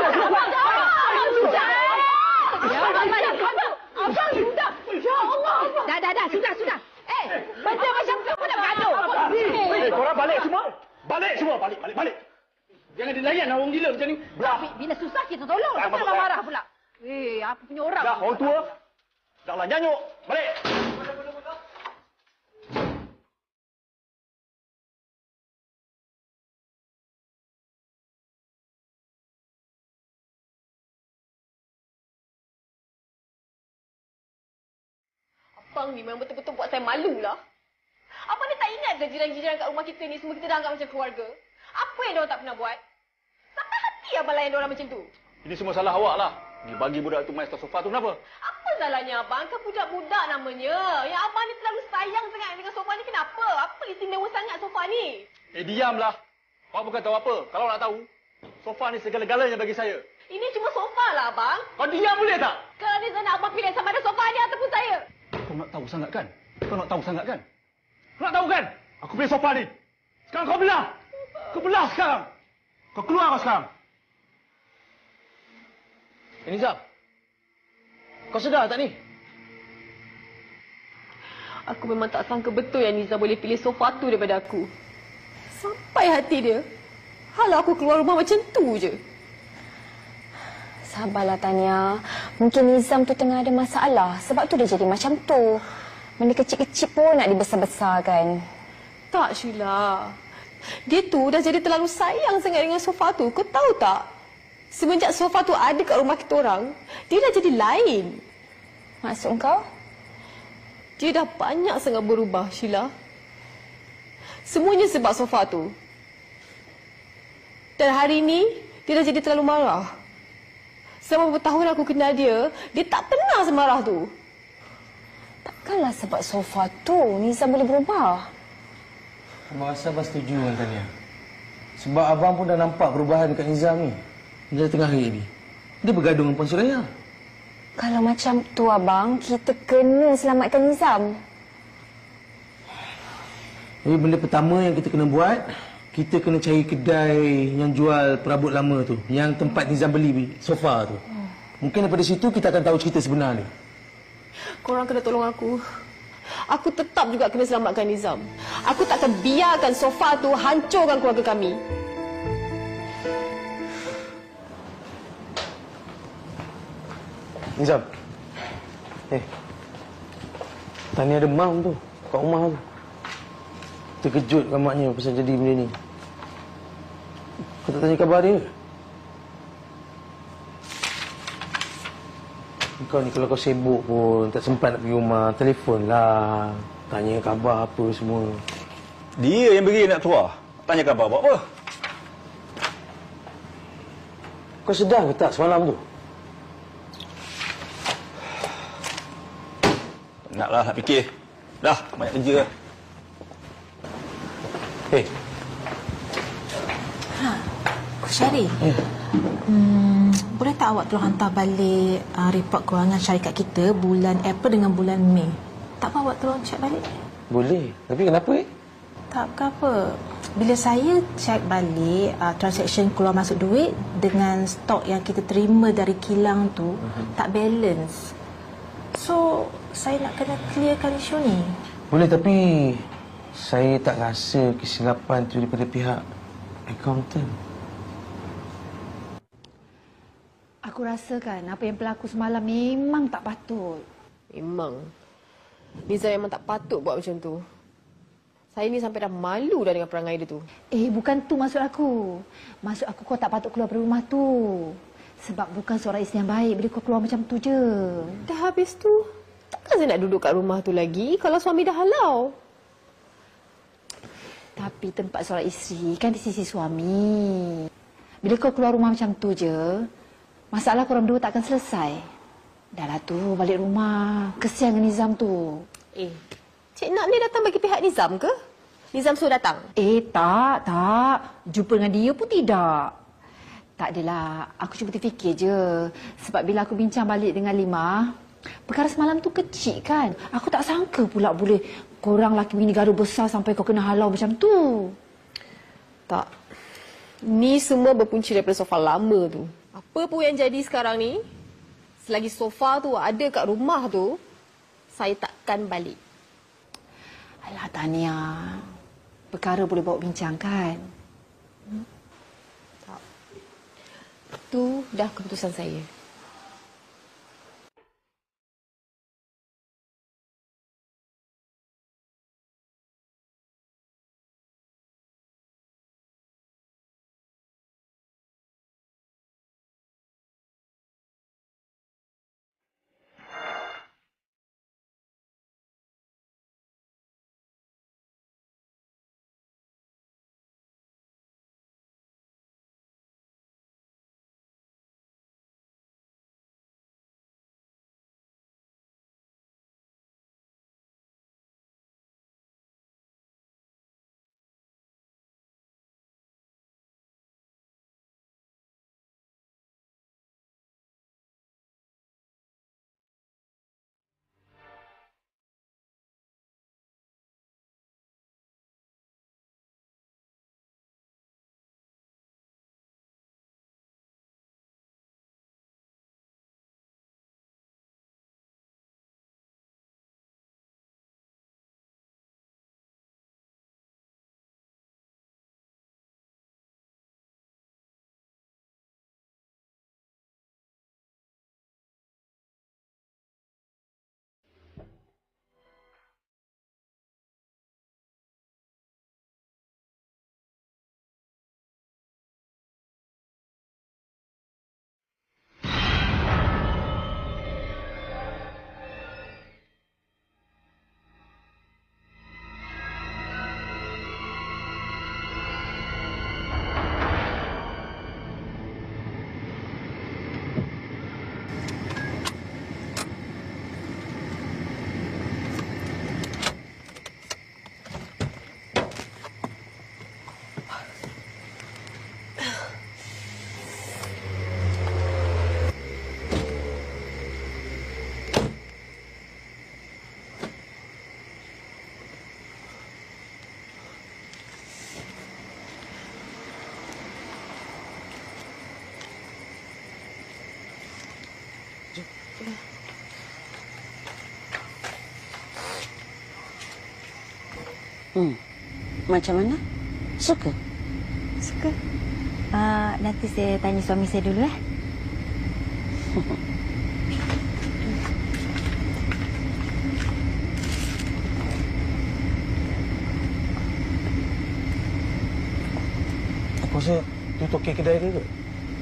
Ya Allah. Dah, sudah. Benda macam tu pun nak gaduh. Korang balik semua. Balik. Jangan dilayan orang gila macam ni. Bila susah kita tolong. Kita marah pula. Apa punya orang? Dah, orang tua. Janganlah nyanyuk. Balik. Abang ni memang betul-betul buat saya malu lah. Abang ni tak ingat ke jiran-jiran kat rumah kita ni semua kita dah anggap macam keluarga? Apa yang diorang tak pernah buat? Sampai hati abang layan diorang macam tu. Ini semua salah awak lah. Bagi budak tu main atas sofa tu kenapa? Apa salahnya abang? Kan budak-budak namanya. Yang abang ni terlalu sayang sangat dengan sofa ni kenapa? Apa istimewa sangat sofa ni? Diamlah. Awak bukan tahu apa. Kalau nak tahu, sofa ni segala-galanya bagi saya. Ini cuma sofa lah abang. Kau diam boleh tak? Kalau ni saya nak abang pilih sama ada sofa ni ataupun saya. Kau nak tahu sangat kan? Kau nak tahu kan? Aku pilih sofa ni. Sekarang kau belah. Kau belah sekarang. Kau keluar kau sekarang. Nizam, kau sedar tak ni? Aku memang tak sangka betul yang Nizam boleh pilih sofa tu daripada aku. Sampai hati dia. Halau aku keluar rumah macam tu je. Sabarlah Tania. Mungkin Nizam tu tengah ada masalah. Sebab tu dia jadi macam tu. Benda kecil-kecil pun nak dibesar-besarkan. Tak, Sheila. Dia tu dah jadi terlalu sayang sangat dengan sofa tu. Kau tahu tak? Semenjak sofa tu ada kat rumah kita orang, dia dah jadi lain. Maksud kau? Dia dah banyak sangat berubah, Sheila. Semuanya sebab sofa tu. Dan hari ini, dia dah jadi terlalu marah. Selama beberapa tahun aku kenal dia, dia tak pernah semarah tu. Takkanlah sebab sofa tu Nizam boleh berubah. Abang rasa abang setuju dengan Tania. Sebab abang pun dah nampak perubahan dekat Nizam ni. Dia tengah hari ni. Dia bergaduh dengan Puan Suraya. Kalau macam tu abang, kita kena selamatkan Nizam. Jadi benda pertama yang kita kena buat, kita kena cari kedai yang jual perabot lama tu. Yang tempat Nizam beli sofa tu. Mungkin daripada situ kita akan tahu cerita sebenar ni. Korang kena tolong aku. Aku tetap juga kena selamatkan Nizam. Aku tak akan biarkan sofa tu hancurkan keluarga kami. Nizam. Tania demam tu kat rumah tu. Terkejut kan maknya pasal jadi benda ni. Kau tak tanya khabar dia? Kau ni kalau kau sibuk pun tak sempat nak pergi rumah, telefon lah. Tanya khabar apa semua. Dia yang beri nak tua. Tanya khabar buat apa? Kau sedar ke tak semalam tu? Naklah nak fikir. Dah, banyak kerja lah. Kau Syari. Boleh tak awak tolong hantar balik report kewangan syarikat kita bulan April dengan bulan Mei? tak bawa tolong cek balik? Boleh. Tapi kenapa? Tak apa. Bila saya cek balik transaction keluar masuk duit dengan stok yang kita terima dari kilang tu tak balance. So, saya nak kena clearkan isu ni. Boleh, tapi saya tak rasa kesilapan tu daripada pihak accountant. Aku rasa kan apa yang berlaku semalam memang tak patut. Memang. Nizam memang tak patut buat macam tu. Saya ni sampai dah malu dah dengan perangai dia tu. Bukan tu maksud aku. Maksud aku kau tak patut keluar dari rumah tu. Sebab bukan seorang isteri yang baik bila kau keluar macam tu je. Dah habis tu, takkan saya nak duduk kat rumah tu lagi kalau suami dah halau? Tapi tempat seorang isteri kan di sisi suami. Bila kau keluar rumah macam tu je, masalah korang berdua tak akan selesai. Dah lah tu, balik rumah. Kesian dengan Nizam tu. Cik Nak ni datang bagi pihak Nizam ke? Nizam suruh datang? Tak. Jumpa dengan dia pun tidak. Tak adalah. Aku cuma terfikir je. Sebab bila aku bincang balik dengan Lima, perkara semalam tu kecil kan. Aku tak sangka pula boleh korang laki bini gaduh besar sampai kau kena halau macam tu. Tak. Ni semua berpunca daripada sofa lama tu. Apa pun yang jadi sekarang ni, selagi sofa tu ada kat rumah tu, saya takkan balik. Alah Tania, perkara boleh bawa bincang kan? Tak. Tu dah keputusan saya. Macam mana? Suka? Suka. Nanti saya tanya suami saya dulu Aku rasa tu token kedai dia ke?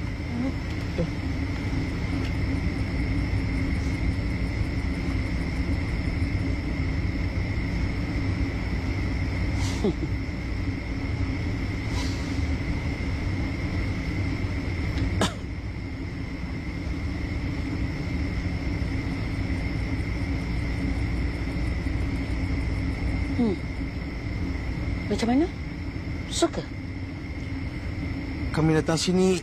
Macam mana? Suka? Kami datang sini,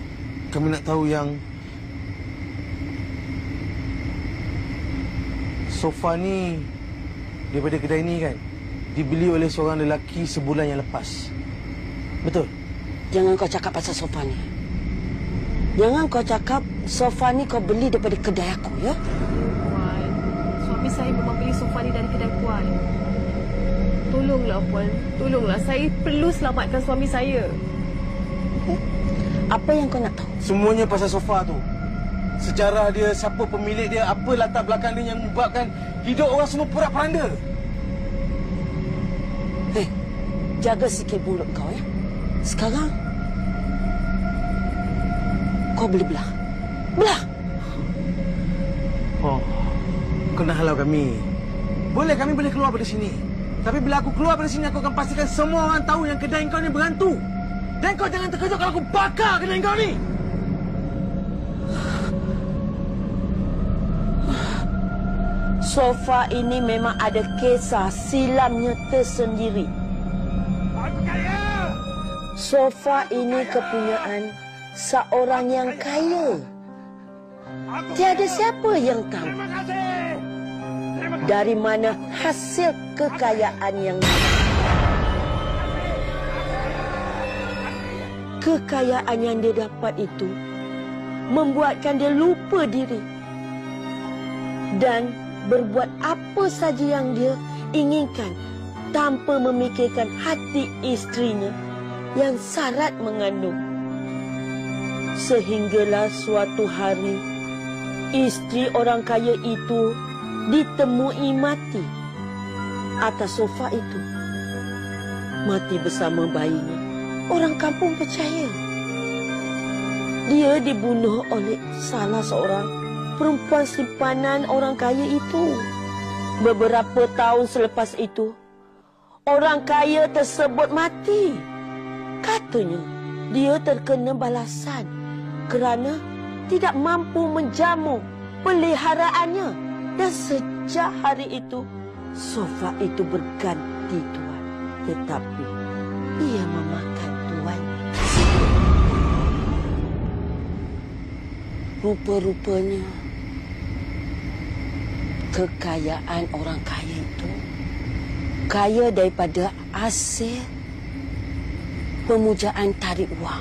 kami nak tahu yang sofa ni daripada kedai ni kan dibeli oleh seorang lelaki sebulan yang lepas. Betul? Jangan kau cakap pasal sofa ni. Jangan kau cakap sofa ni kau beli daripada kedai aku, ya? Puan, suami saya memang beli sofa ni dari kedai Puan. Tolonglah Puan, tolonglah. Saya perlu selamatkan suami saya. Apa yang kau nak tahu? Semuanya pasal sofa tu. Sejarah dia, siapa pemilik dia, apa latar belakang dia yang menyebabkan hidup orang semua porak-poranda. Hei, jaga sikit mulut kau, ya? Sekarang, kau boleh belah. Belah! Oh, kau nak halau kami. Boleh, kami boleh keluar dari sini. Tapi bila aku keluar dari sini, aku akan pastikan semua orang tahu yang kedai kau ni berhantu. Dan kau jangan terkejut kalau aku bakar kedai kau ni. Sofa ini memang ada kisah silamnya tersendiri. Sofa ini kepunyaan seorang yang kaya. Tiada siapa yang tahu dari mana hasil kekayaan yang kekayaan yang dia dapat itu membuatkan dia lupa diri dan berbuat apa saja yang dia inginkan tanpa memikirkan hati isterinya yang syarat mengandung. Sehinggalah suatu hari isteri orang kaya itu ditemui mati atas sofa itu. Mati bersama bayinya. Orang kampung percaya dia dibunuh oleh salah seorang perempuan simpanan orang kaya itu. Beberapa tahun selepas itu, orang kaya tersebut mati. Katanya, dia terkena balasan kerana tidak mampu menjamu peliharaannya. Dan sejak hari itu, sofa itu berganti tuan. Tetapi, ia memakan tuan. Rupa-rupanya, kekayaan orang kaya itu kaya daripada hasil pemujaan tarik wang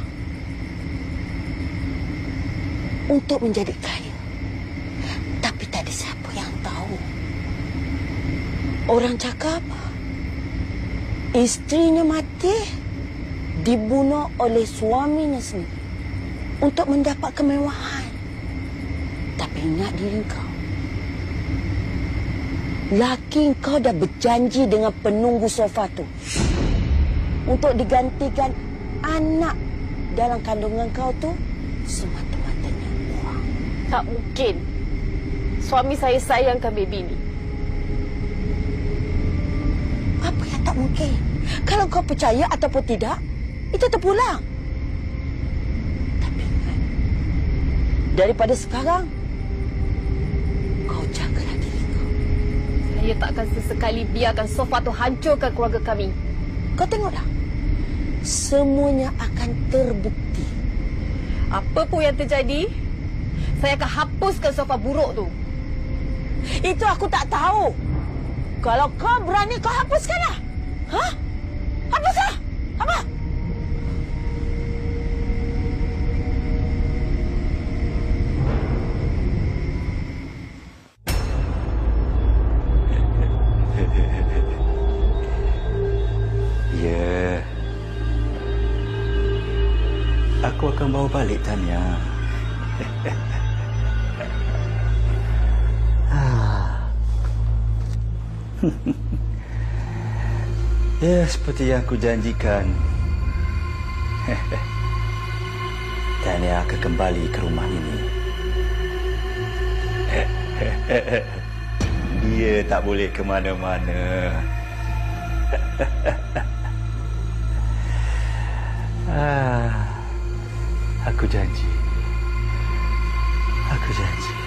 untuk menjadi kaya. Tapi tak ada siapa yang tahu. Orang cakap isterinya mati dibunuh oleh suaminya sendiri untuk mendapat kemewahan. Tapi ingat diri kau. Laki kau dah berjanji dengan penunggu sofa tu untuk digantikan anak dalam kandungan kau tu semata-matanya uang. Tak mungkin. Suami saya sayangkan baby ni. Apa yang tak mungkin? Kalau kau percaya ataupun tidak, itu terpulang. Tapi ingat, daripada sekarang, kau jagalah diri kau. Saya takkan sesekali biarkan sofa tu hancurkan keluarga kami. Kau tengoklah. Semuanya akan terbukti. Apa pun yang terjadi, saya akan hapuskan sofa buruk tu. Itu aku tak tahu. Kalau kau berani, kau hapuskanlah. Hah? Hapuslah. Apa? Ya. Aku akan bawa balik Tania. Ya, seperti yang aku janjikan. Tania akan kembali ke rumah ini. Dia tak boleh ke mana-mana. Aku janji. Aku janji.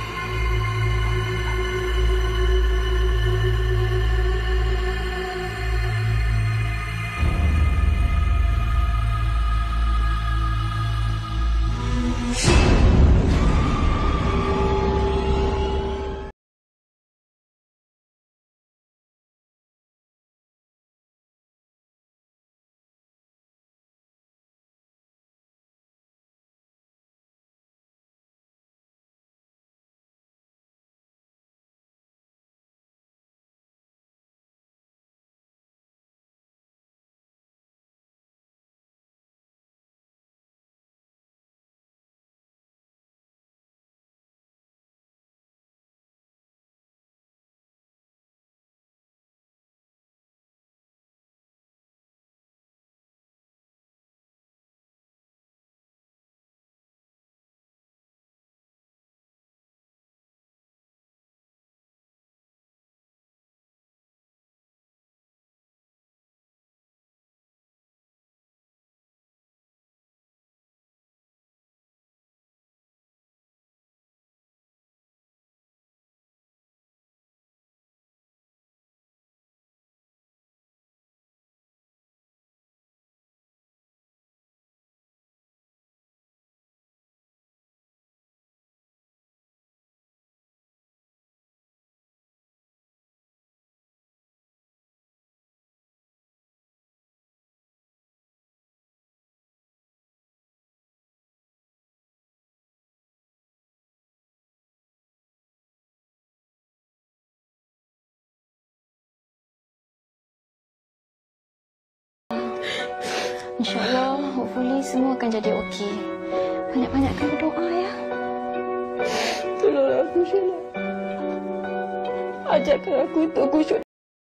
InsyaAllah, hopefully semua akan jadi okey. Banyak-banyakkan berdoa ya. Tolonglah aku, Sheila. Ajarkan aku untuk khusyuk.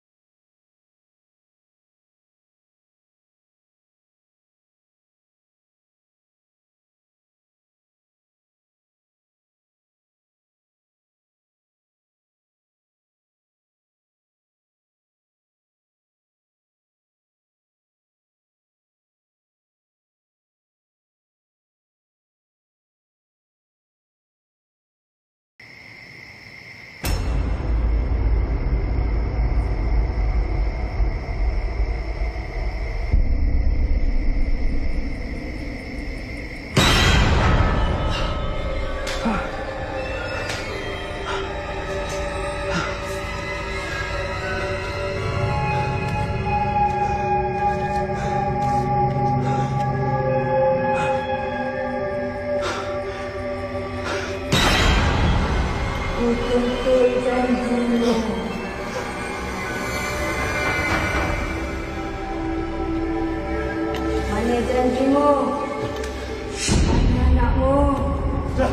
Mana janjimu? Mana anakmu? Dah.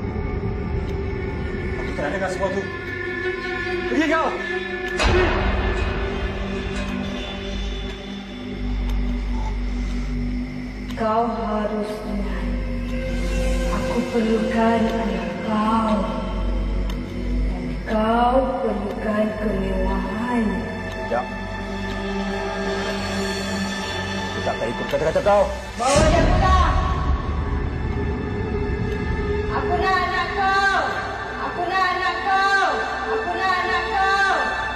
Aku tak dengar sesuatu. Pergi kau! Kau harus ingat. Aku perlukan anak kau. Dan kau perlukan kemewahan. Ya. Aku tak ikut kata-kata kau. Bawa dia pulang. Aku nak anak kau. Aku nak anak kau. Aku nak anak kau.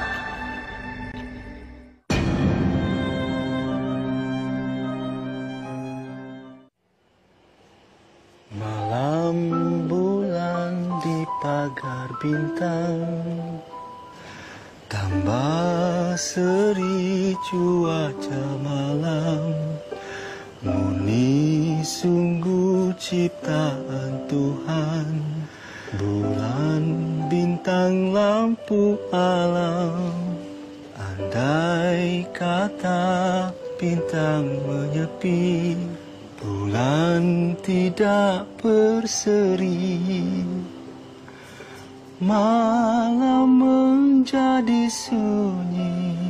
Malam bulan di pagar bintang, tambah seri cuaca malam. Murni sungguh ciptaan Tuhan, bulan bintang lampu alam. Andai kata bintang menyepi, bulan tidak berseri, malam menjadi sunyi,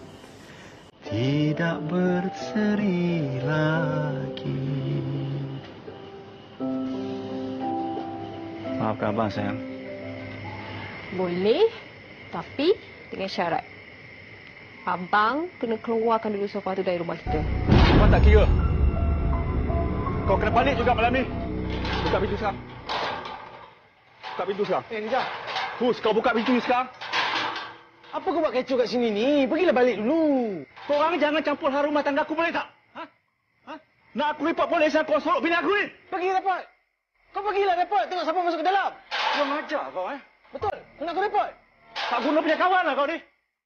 tidak berseri lagi. Maafkan abang, sayang. Boleh, tapi dengan syarat. Abang kena keluarkan dulu sofa tu dari rumah kita. Abang tak kira. Kau kena balik juga malam ni. Buka pintu sekarang. Buka pintu sekarang. Nizam. Hus, kau buka pintu ni sekarang. Apa kau buat kecoh kat sini ni? Pergilah balik dulu. Korang jangan campur hal rumah tangga aku, boleh tak? Ha? Ha? Nak aku report polis yang kau sorok bini aku ni? Pergi report. Kau pergilah report. Tengok siapa masuk ke dalam. Kurang ajar kau, eh? Betul. Kau nak aku report? Tak guna punya kawan lah kau ni.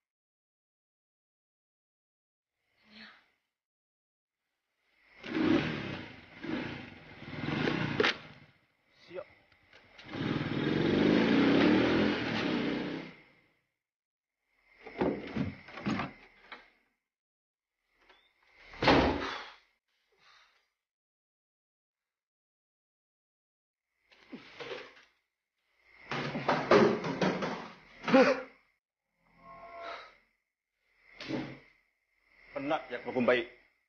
Siap. Penat ya kau pun baik.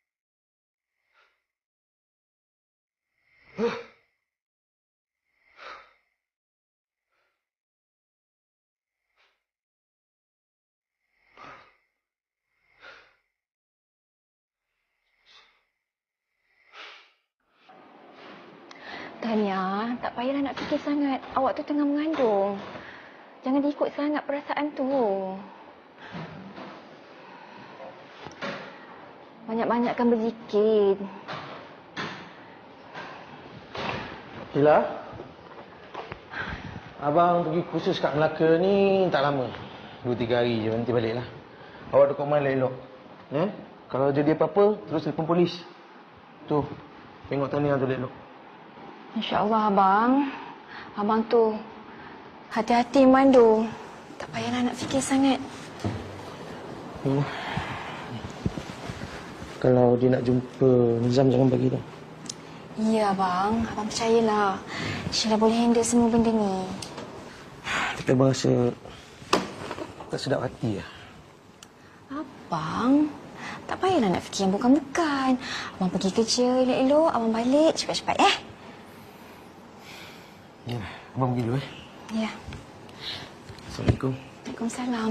Tania, tak payahlah nak fikir sangat. Awak tu tengah mengandung. Jangan diikut sangat perasaan tu. Banyak-banyakkan berzikir. Sheila, abang pergi kursus kat Melaka ni tak lama. 2-3 hari je, nanti baliklah. Awak dokumen elok-elok. Kalau jadi apa-apa, terus telefon polis. Tu, tengok Tania tu elok. InsyaAllah abang. Abang tu hati-hati mengandung. Tak payahlah nak fikir sangat. Kalau dia nak jumpa Nizam, jangan bagi tahu. Ya, abang. Abang percayalah. Sheila boleh handle semua benda ni. Tapi abang rasa tak sedap hati lah. Abang, tak payahlah nak fikir yang bukan-bukan. Abang pergi kerja elok-elok, abang balik cepat-cepat, Ya, abang pergi dulu, Ya. Assalamualaikum. Waalaikumsalam.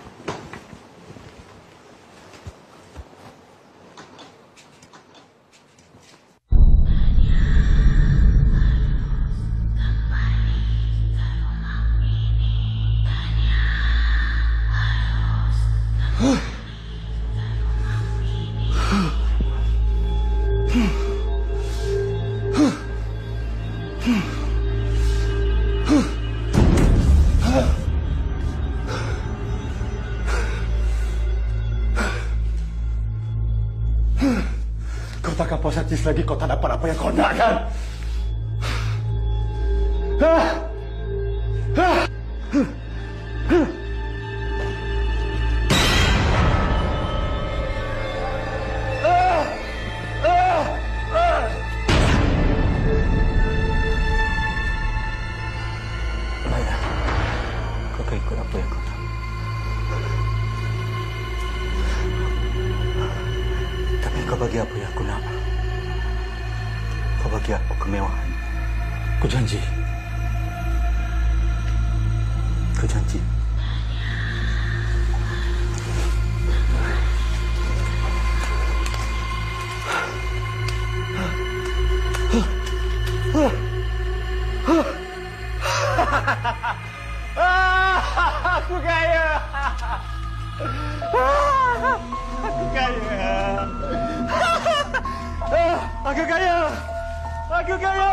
Kau takkan puas hati selagi kau tak dapat apa yang kau nak, kan? Baiklah. Kau akan ikut apa yang kau nak. Tapi kau bagi apa yang aku nak. Kau bagi aku kemewahan. Aku janji. Aku janji. Aku kaya. Aku kaya. Aku kaya. Aku kaya.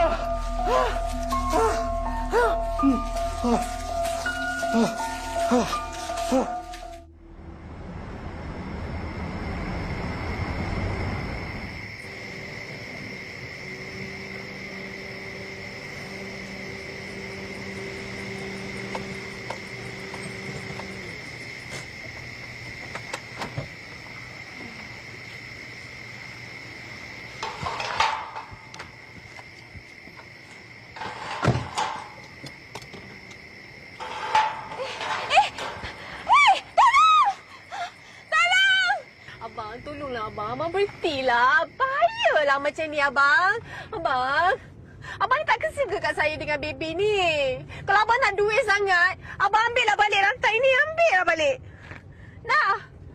Tolonglah abang, abang berhentilah. Bahayalah macam ni abang. Abang ni tak kesian ke kat saya dengan baby ni? Kalau abang nak duit sangat, abang ambillah balik rantai ni, ambillah balik. Nah.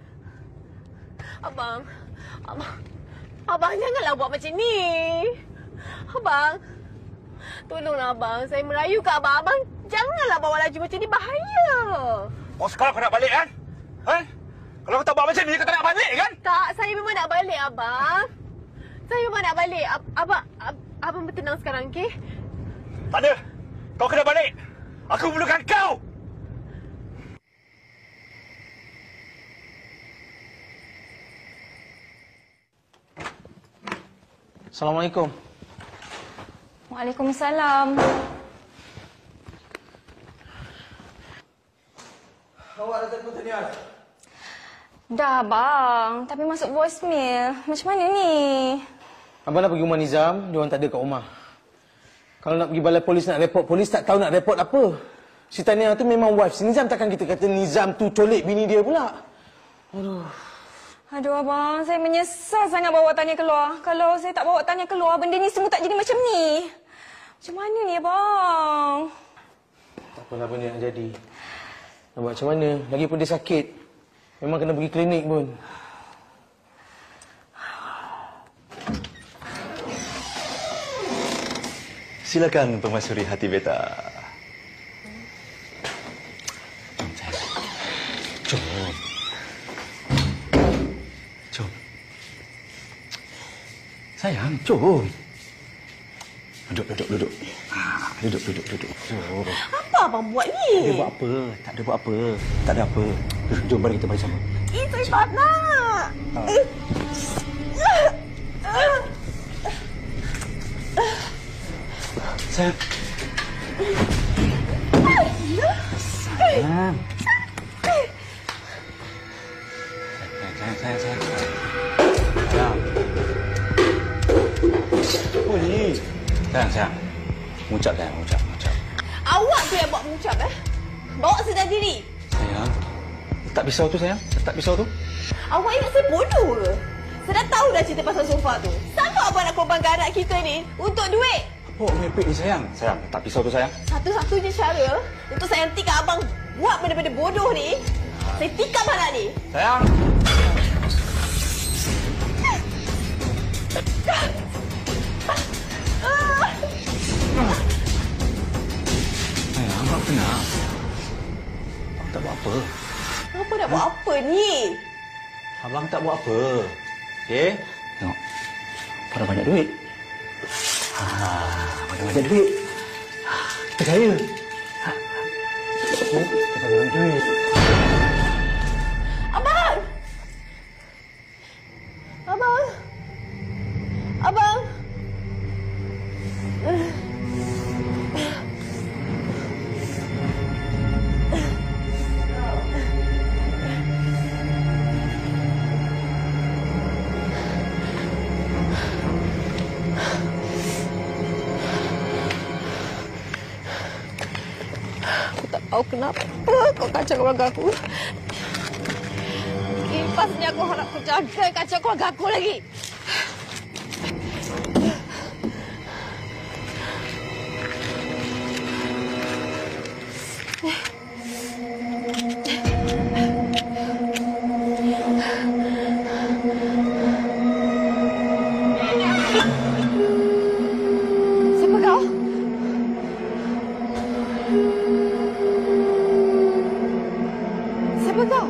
Abang janganlah buat macam ni. Abang, tolonglah abang, saya merayu kat abang. Abang janganlah bawa laju macam ni, bahaya. Oh, sekarang kau nak balik, kan? Kalau kau tak buat macam ni, kau tak nak balik, kan? Tak, saya memang nak balik, abang. Saya memang nak balik. Abang bertenang sekarang, okey? Tak ada. Kau kena balik. Aku perlukan kau. Assalamualaikum. Waalaikumsalam. Awak dah telefon Tania? Dah, bang. Tapi masuk voicemail. Macam mana ni? Abang nak pergi rumah Nizam, dia orang tak ada kat rumah. Kalau nak pergi balai polis nak report, polis tak tahu nak report apa. Si Tania tu memang wife si Nizam, takkan kita kata Nizam tu colik bini dia pula. Aduh, abang. Saya menyesal sangat bawa Tania keluar. Kalau saya tak bawa Tania keluar, benda ni semua tak jadi macam ni. Macam mana ni, abang? Tak apalah benda yang jadi. Nak buat macam mana? Lagipun dia sakit. Memang kena pergi klinik pun. Silakan permaisuri hati beta. Jom. Jom. Sayang, jom. Duduk. Duduk. Jom. Apa abang buat ni? Dia buat apa? Tak ada buat apa. Tak ada apa. Jom, mari kita balik sama. Saya tak nak. Sayang. Sayang. Sayang. Sayang. Mengucap sayang, mengucap. Awak tu yang buat mengucap Bawa sedar diri. Sayang. Letak pisau tu sayang. Letak pisau tu. Awak ingat saya bodoh ke? Saya dah tahu dah cerita pasal sofa tu. Sanggup abang nak korbankan anak kita ni untuk duit? Apa merepek ni sayang? Sayang, letak pisau tu sayang. Satu-satunya cara untuk saya hentikan abang buat benda-benda bodoh ni, saya tikam anak ni. Sayang. Sayang, abang tenang. Abang tak buat apa. Apa nak buat apa ni? Abang tak buat apa. Okey? Tengok. Pada banyak duit. Banyak duit. Kita kaya. Kita banyak duit. Abang! Abang! Abang! Aku tak tahu kenapa kau kacau keluarga aku. Lepas ni aku harap kau jaga kacau keluarga aku lagi. Siapa kau? Siapa kau?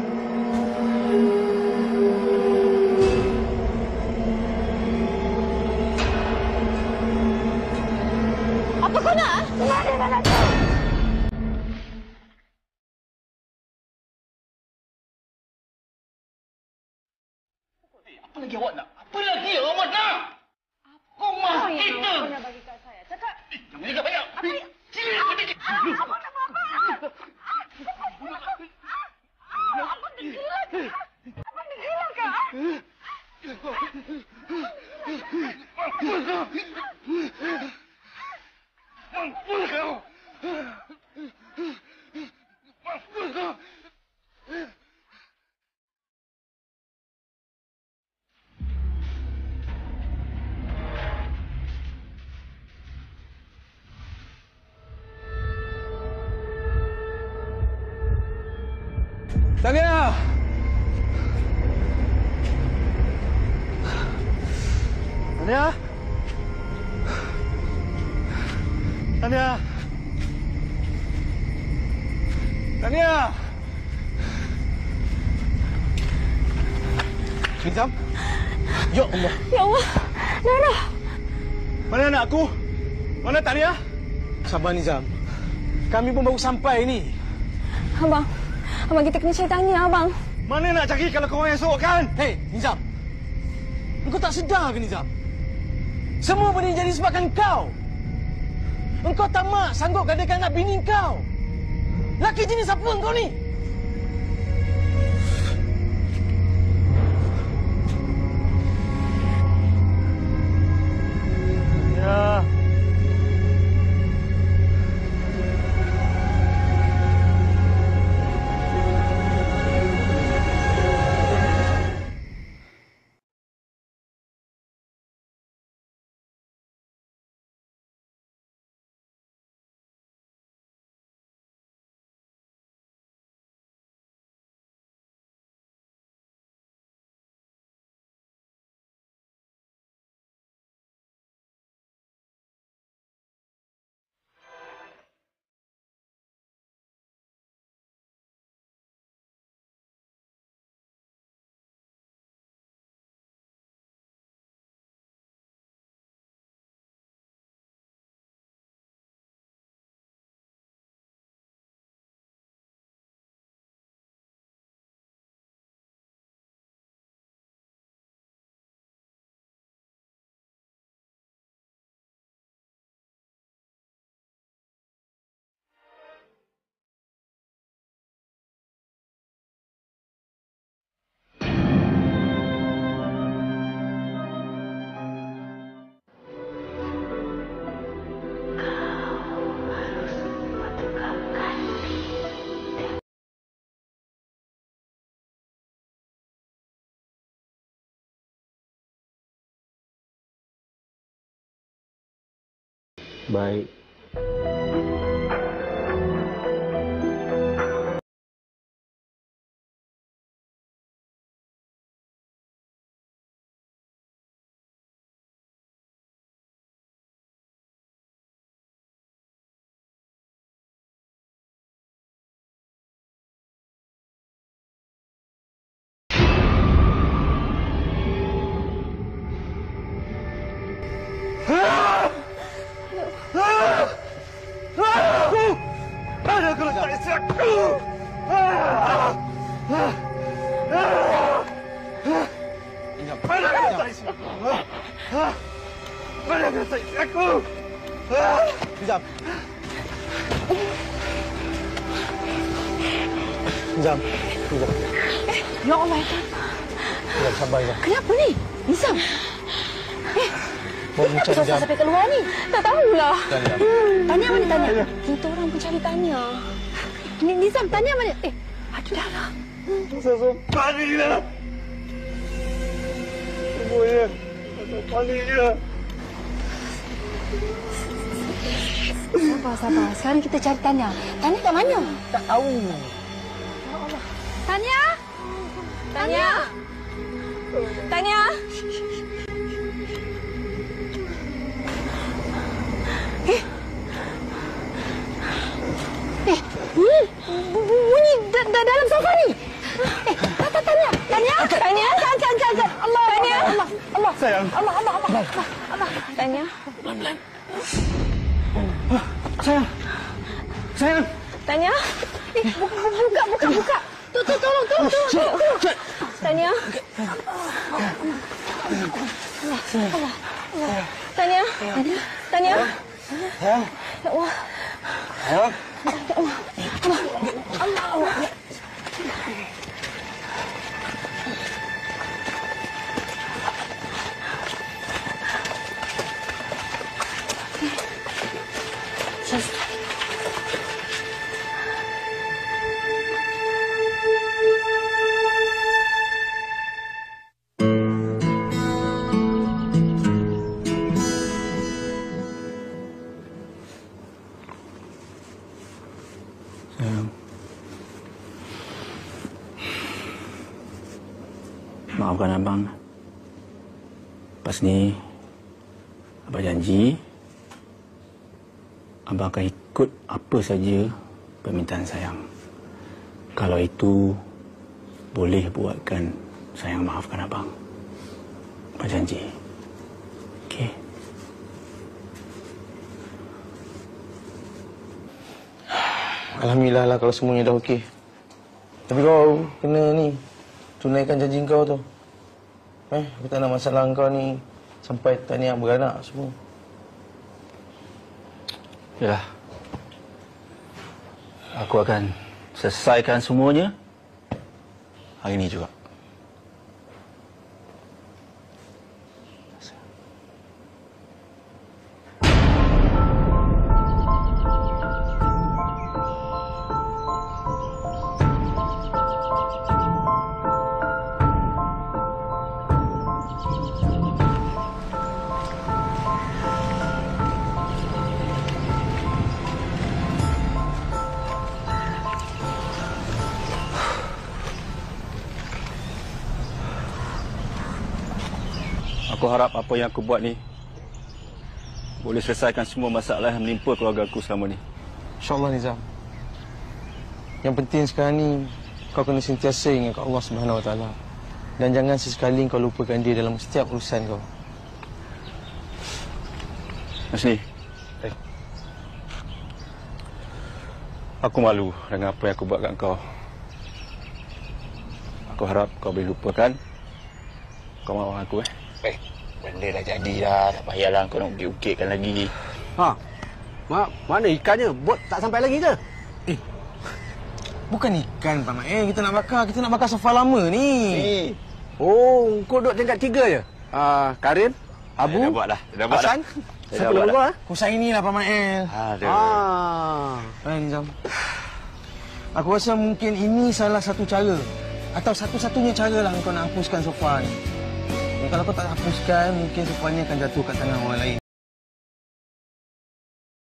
Apa kau nak? Mana nak tahu? Apa lagi awak nak? Apa lagi awak nak? Kau mah kita. Kau nak bagi kat saya. Cakap. Jangan cakap banyak. Sini. Abang nak buat apa? Abang tergila ke? Abang tergila ke? Mampus kau. Mampus kau. Tania! Tania! Tania! Tania! Nizam? Ya Allah! Ya Allah! Nara! Mana anak aku? Mana Tania? Sabar Nizam. Kami pun baru sampai ni. Abang kita kena cari Tania, Abang. Mana nak cari kalau kau orang esok kan? Hei, Nizam. Engkau tak sedar ke Nizam? Semua benda ini jadi sebabkan kau. Engkau tamak sanggup gadakan anak bini kau. Laki jenis apa engkau ni? Ya. Baik. Mana kau letak isteri aku? Mana kau letak isteri aku? Mana kau letak isteri aku? Jam. Jam. Ya Allah. Ya, sabar ya. Kenapa ni? Nizam. Mau mencari Susah Jam. sampai keluar ni. Tak tahulah. Tanya. Tanya mana Tanya? Kita orang pencari Tanya. Nizam, Tanya mana? Aduh dah lah. Susah sopan ni lah. Semuanya. Sopan ni je. Sabar. Sekarang kita cari Tanya. Tanya kat mana? Tak tahu. Tanya? Tanya? Tanya? Bunyi dalam sofa ni. Tanya. Allah. Tanya. Allah. Sayang. Allah. Tanya. Sayang. Tanya. Buka. Tolong. Tanya. Allah. Tanya. Sayang. Ya Allah. Sayang. Allah. Sayang. Maafkan abang. Lepas ni, abang janji abang akan ikut apa saja permintaan sayang. Kalau itu boleh buatkan sayang maafkan abang. Abang janji. Okey? Alhamdulillah lah kalau semuanya dah okey. Tapi kau kena ni tunaikan janji kau tu. Aku tak nak masalah kau ni sampai tahniah beranak semua. Yalah. Aku akan selesaikan semuanya hari ini juga. Aku harap apa yang aku buat ni boleh selesaikan semua masalah yang menimpa keluarga aku selama ni. InsyaAllah Nizam. Yang penting sekarang ni kau kena sentiasa ingat kat Allah Subhanahu Wa Taala. Dan jangan sesekali kau lupakan dia dalam setiap urusan kau. Masni. Aku malu dengan apa yang aku buat kat kau. Aku harap kau boleh lupakan. Kau maafkan aku benda dah jadi dah. Tak payahlah kau nak ukit-ukitkan lagi. Mana ikannya? Bot tak sampai lagi ke? Bukan ikan Pak Mak. Kita nak bakar sofa lama ni. Oh, kau duduk tingkat 3 je? Karim, Abu, Hasan. Siapa lagi buat? Husaini lah Pak Mak. Nizam. Aku rasa mungkin ini salah satu cara atau satu-satunya cara lah kau nak hapuskan sofa ni. Kalau kau tak hapuskan, mungkin sofanya akan jatuh kat tangan orang lain.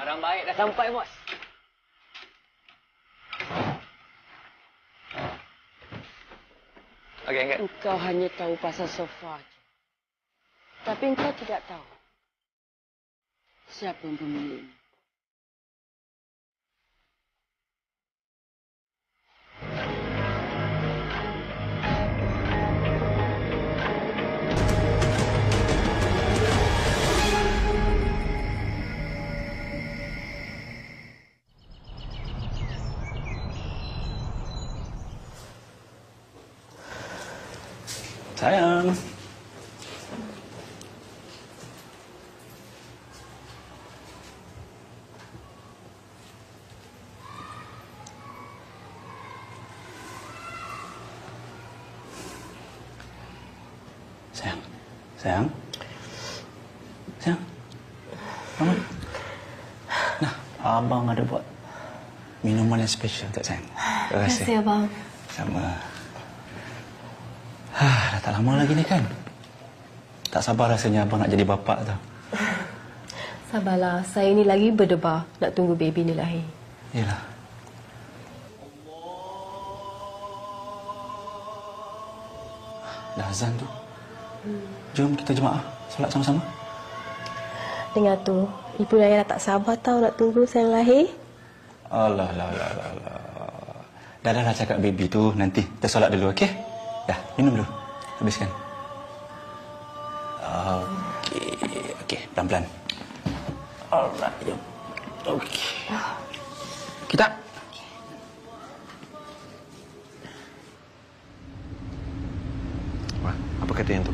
Barang baik dah sampai, bos. Okey, Angkat. Engkau hanya tahu pasal sofa. Tapi engkau tidak tahu siapa pemiliknya. Sayang. Sayang. Sayang. Sayang. Bangun. Nah, abang ada buat minuman yang spesial untuk sayang. Terima kasih. Terima kasih, abang. Sama. Dah tak lama lagi ni kan? Tak sabar rasanya abang nak jadi bapa tau. Sabarlah, saya ni lagi berdebar nak tunggu baby ni lahir. Yalah. Dah azan tu. Jom kita jemaah, solat sama-sama. Dengar tu, ibu dan ayah dah tak sabar tau nak tunggu saya lahir. Alah. Dah cakap baby tu, nanti kita solat dulu, okey? Dah, minum dulu. Habiskan. Okey, pelan-pelan. Alright, jom. Okey. Kita. Wah, apa kata yang tu?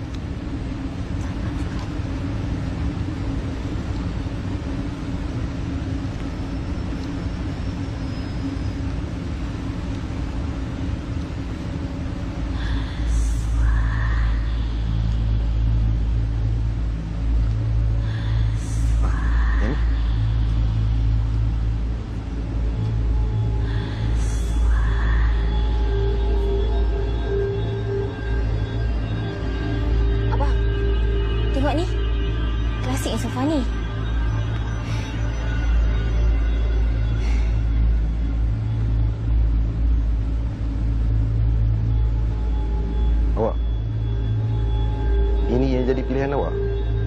Tengok ni. Klasik sofa ni. Awak? Ini yang jadi pilihan awak?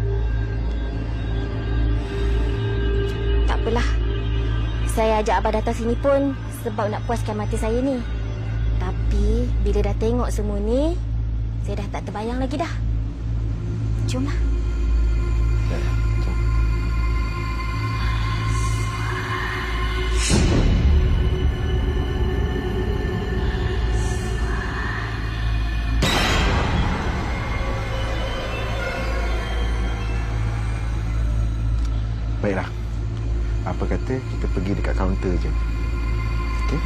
Tak apalah. Saya ajak abang datang sini pun sebab nak puaskan mata saya ni. Tapi bila dah tengok semua ni, saya dah tak terbayang lagi dah. Jomlah. Baiklah. Apa kata kita pergi dekat kaunter je. Okey?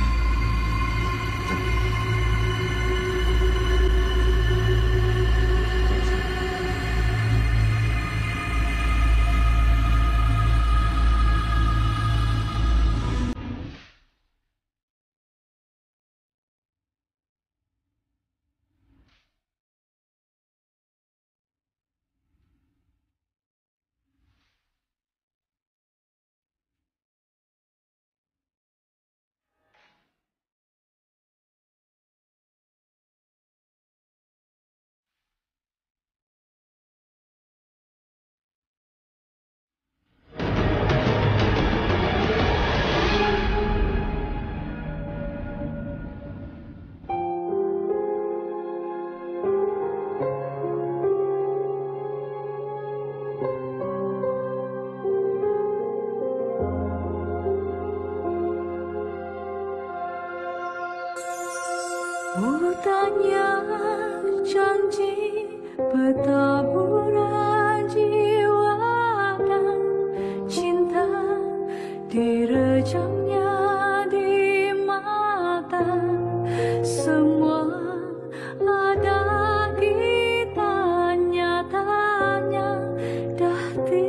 Butanya janji bertaburan jiwa dan cinta direjamnya di mata. Semua ada kita, nyatanya dah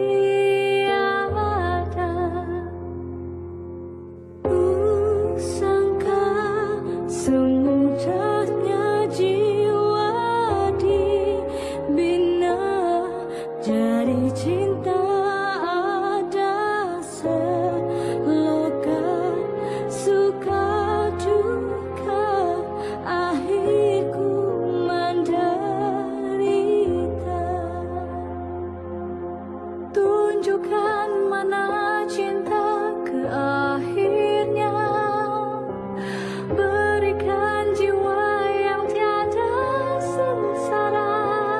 tiada. Sangka semudahnya jiwa dibina, jadi cinta ada tunjukkan mana cinta ke akhirnya. Berikan jiwa yang tiada sengsara.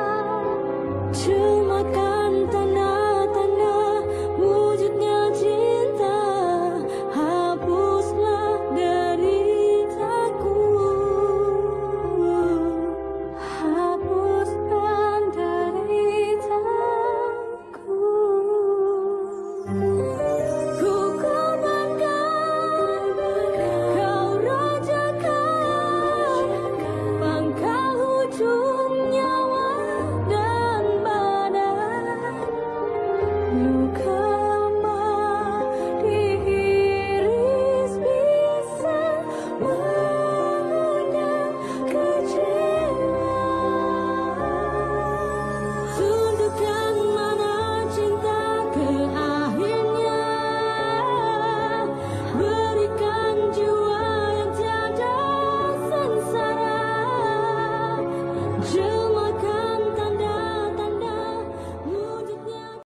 Cemakan tanda-tanda wujudnya cinta. Hapuslah deritaku. Hapuskan deritaku. Ku korbankan kau rajakan pangkal ujung nyawa dan badan. Luka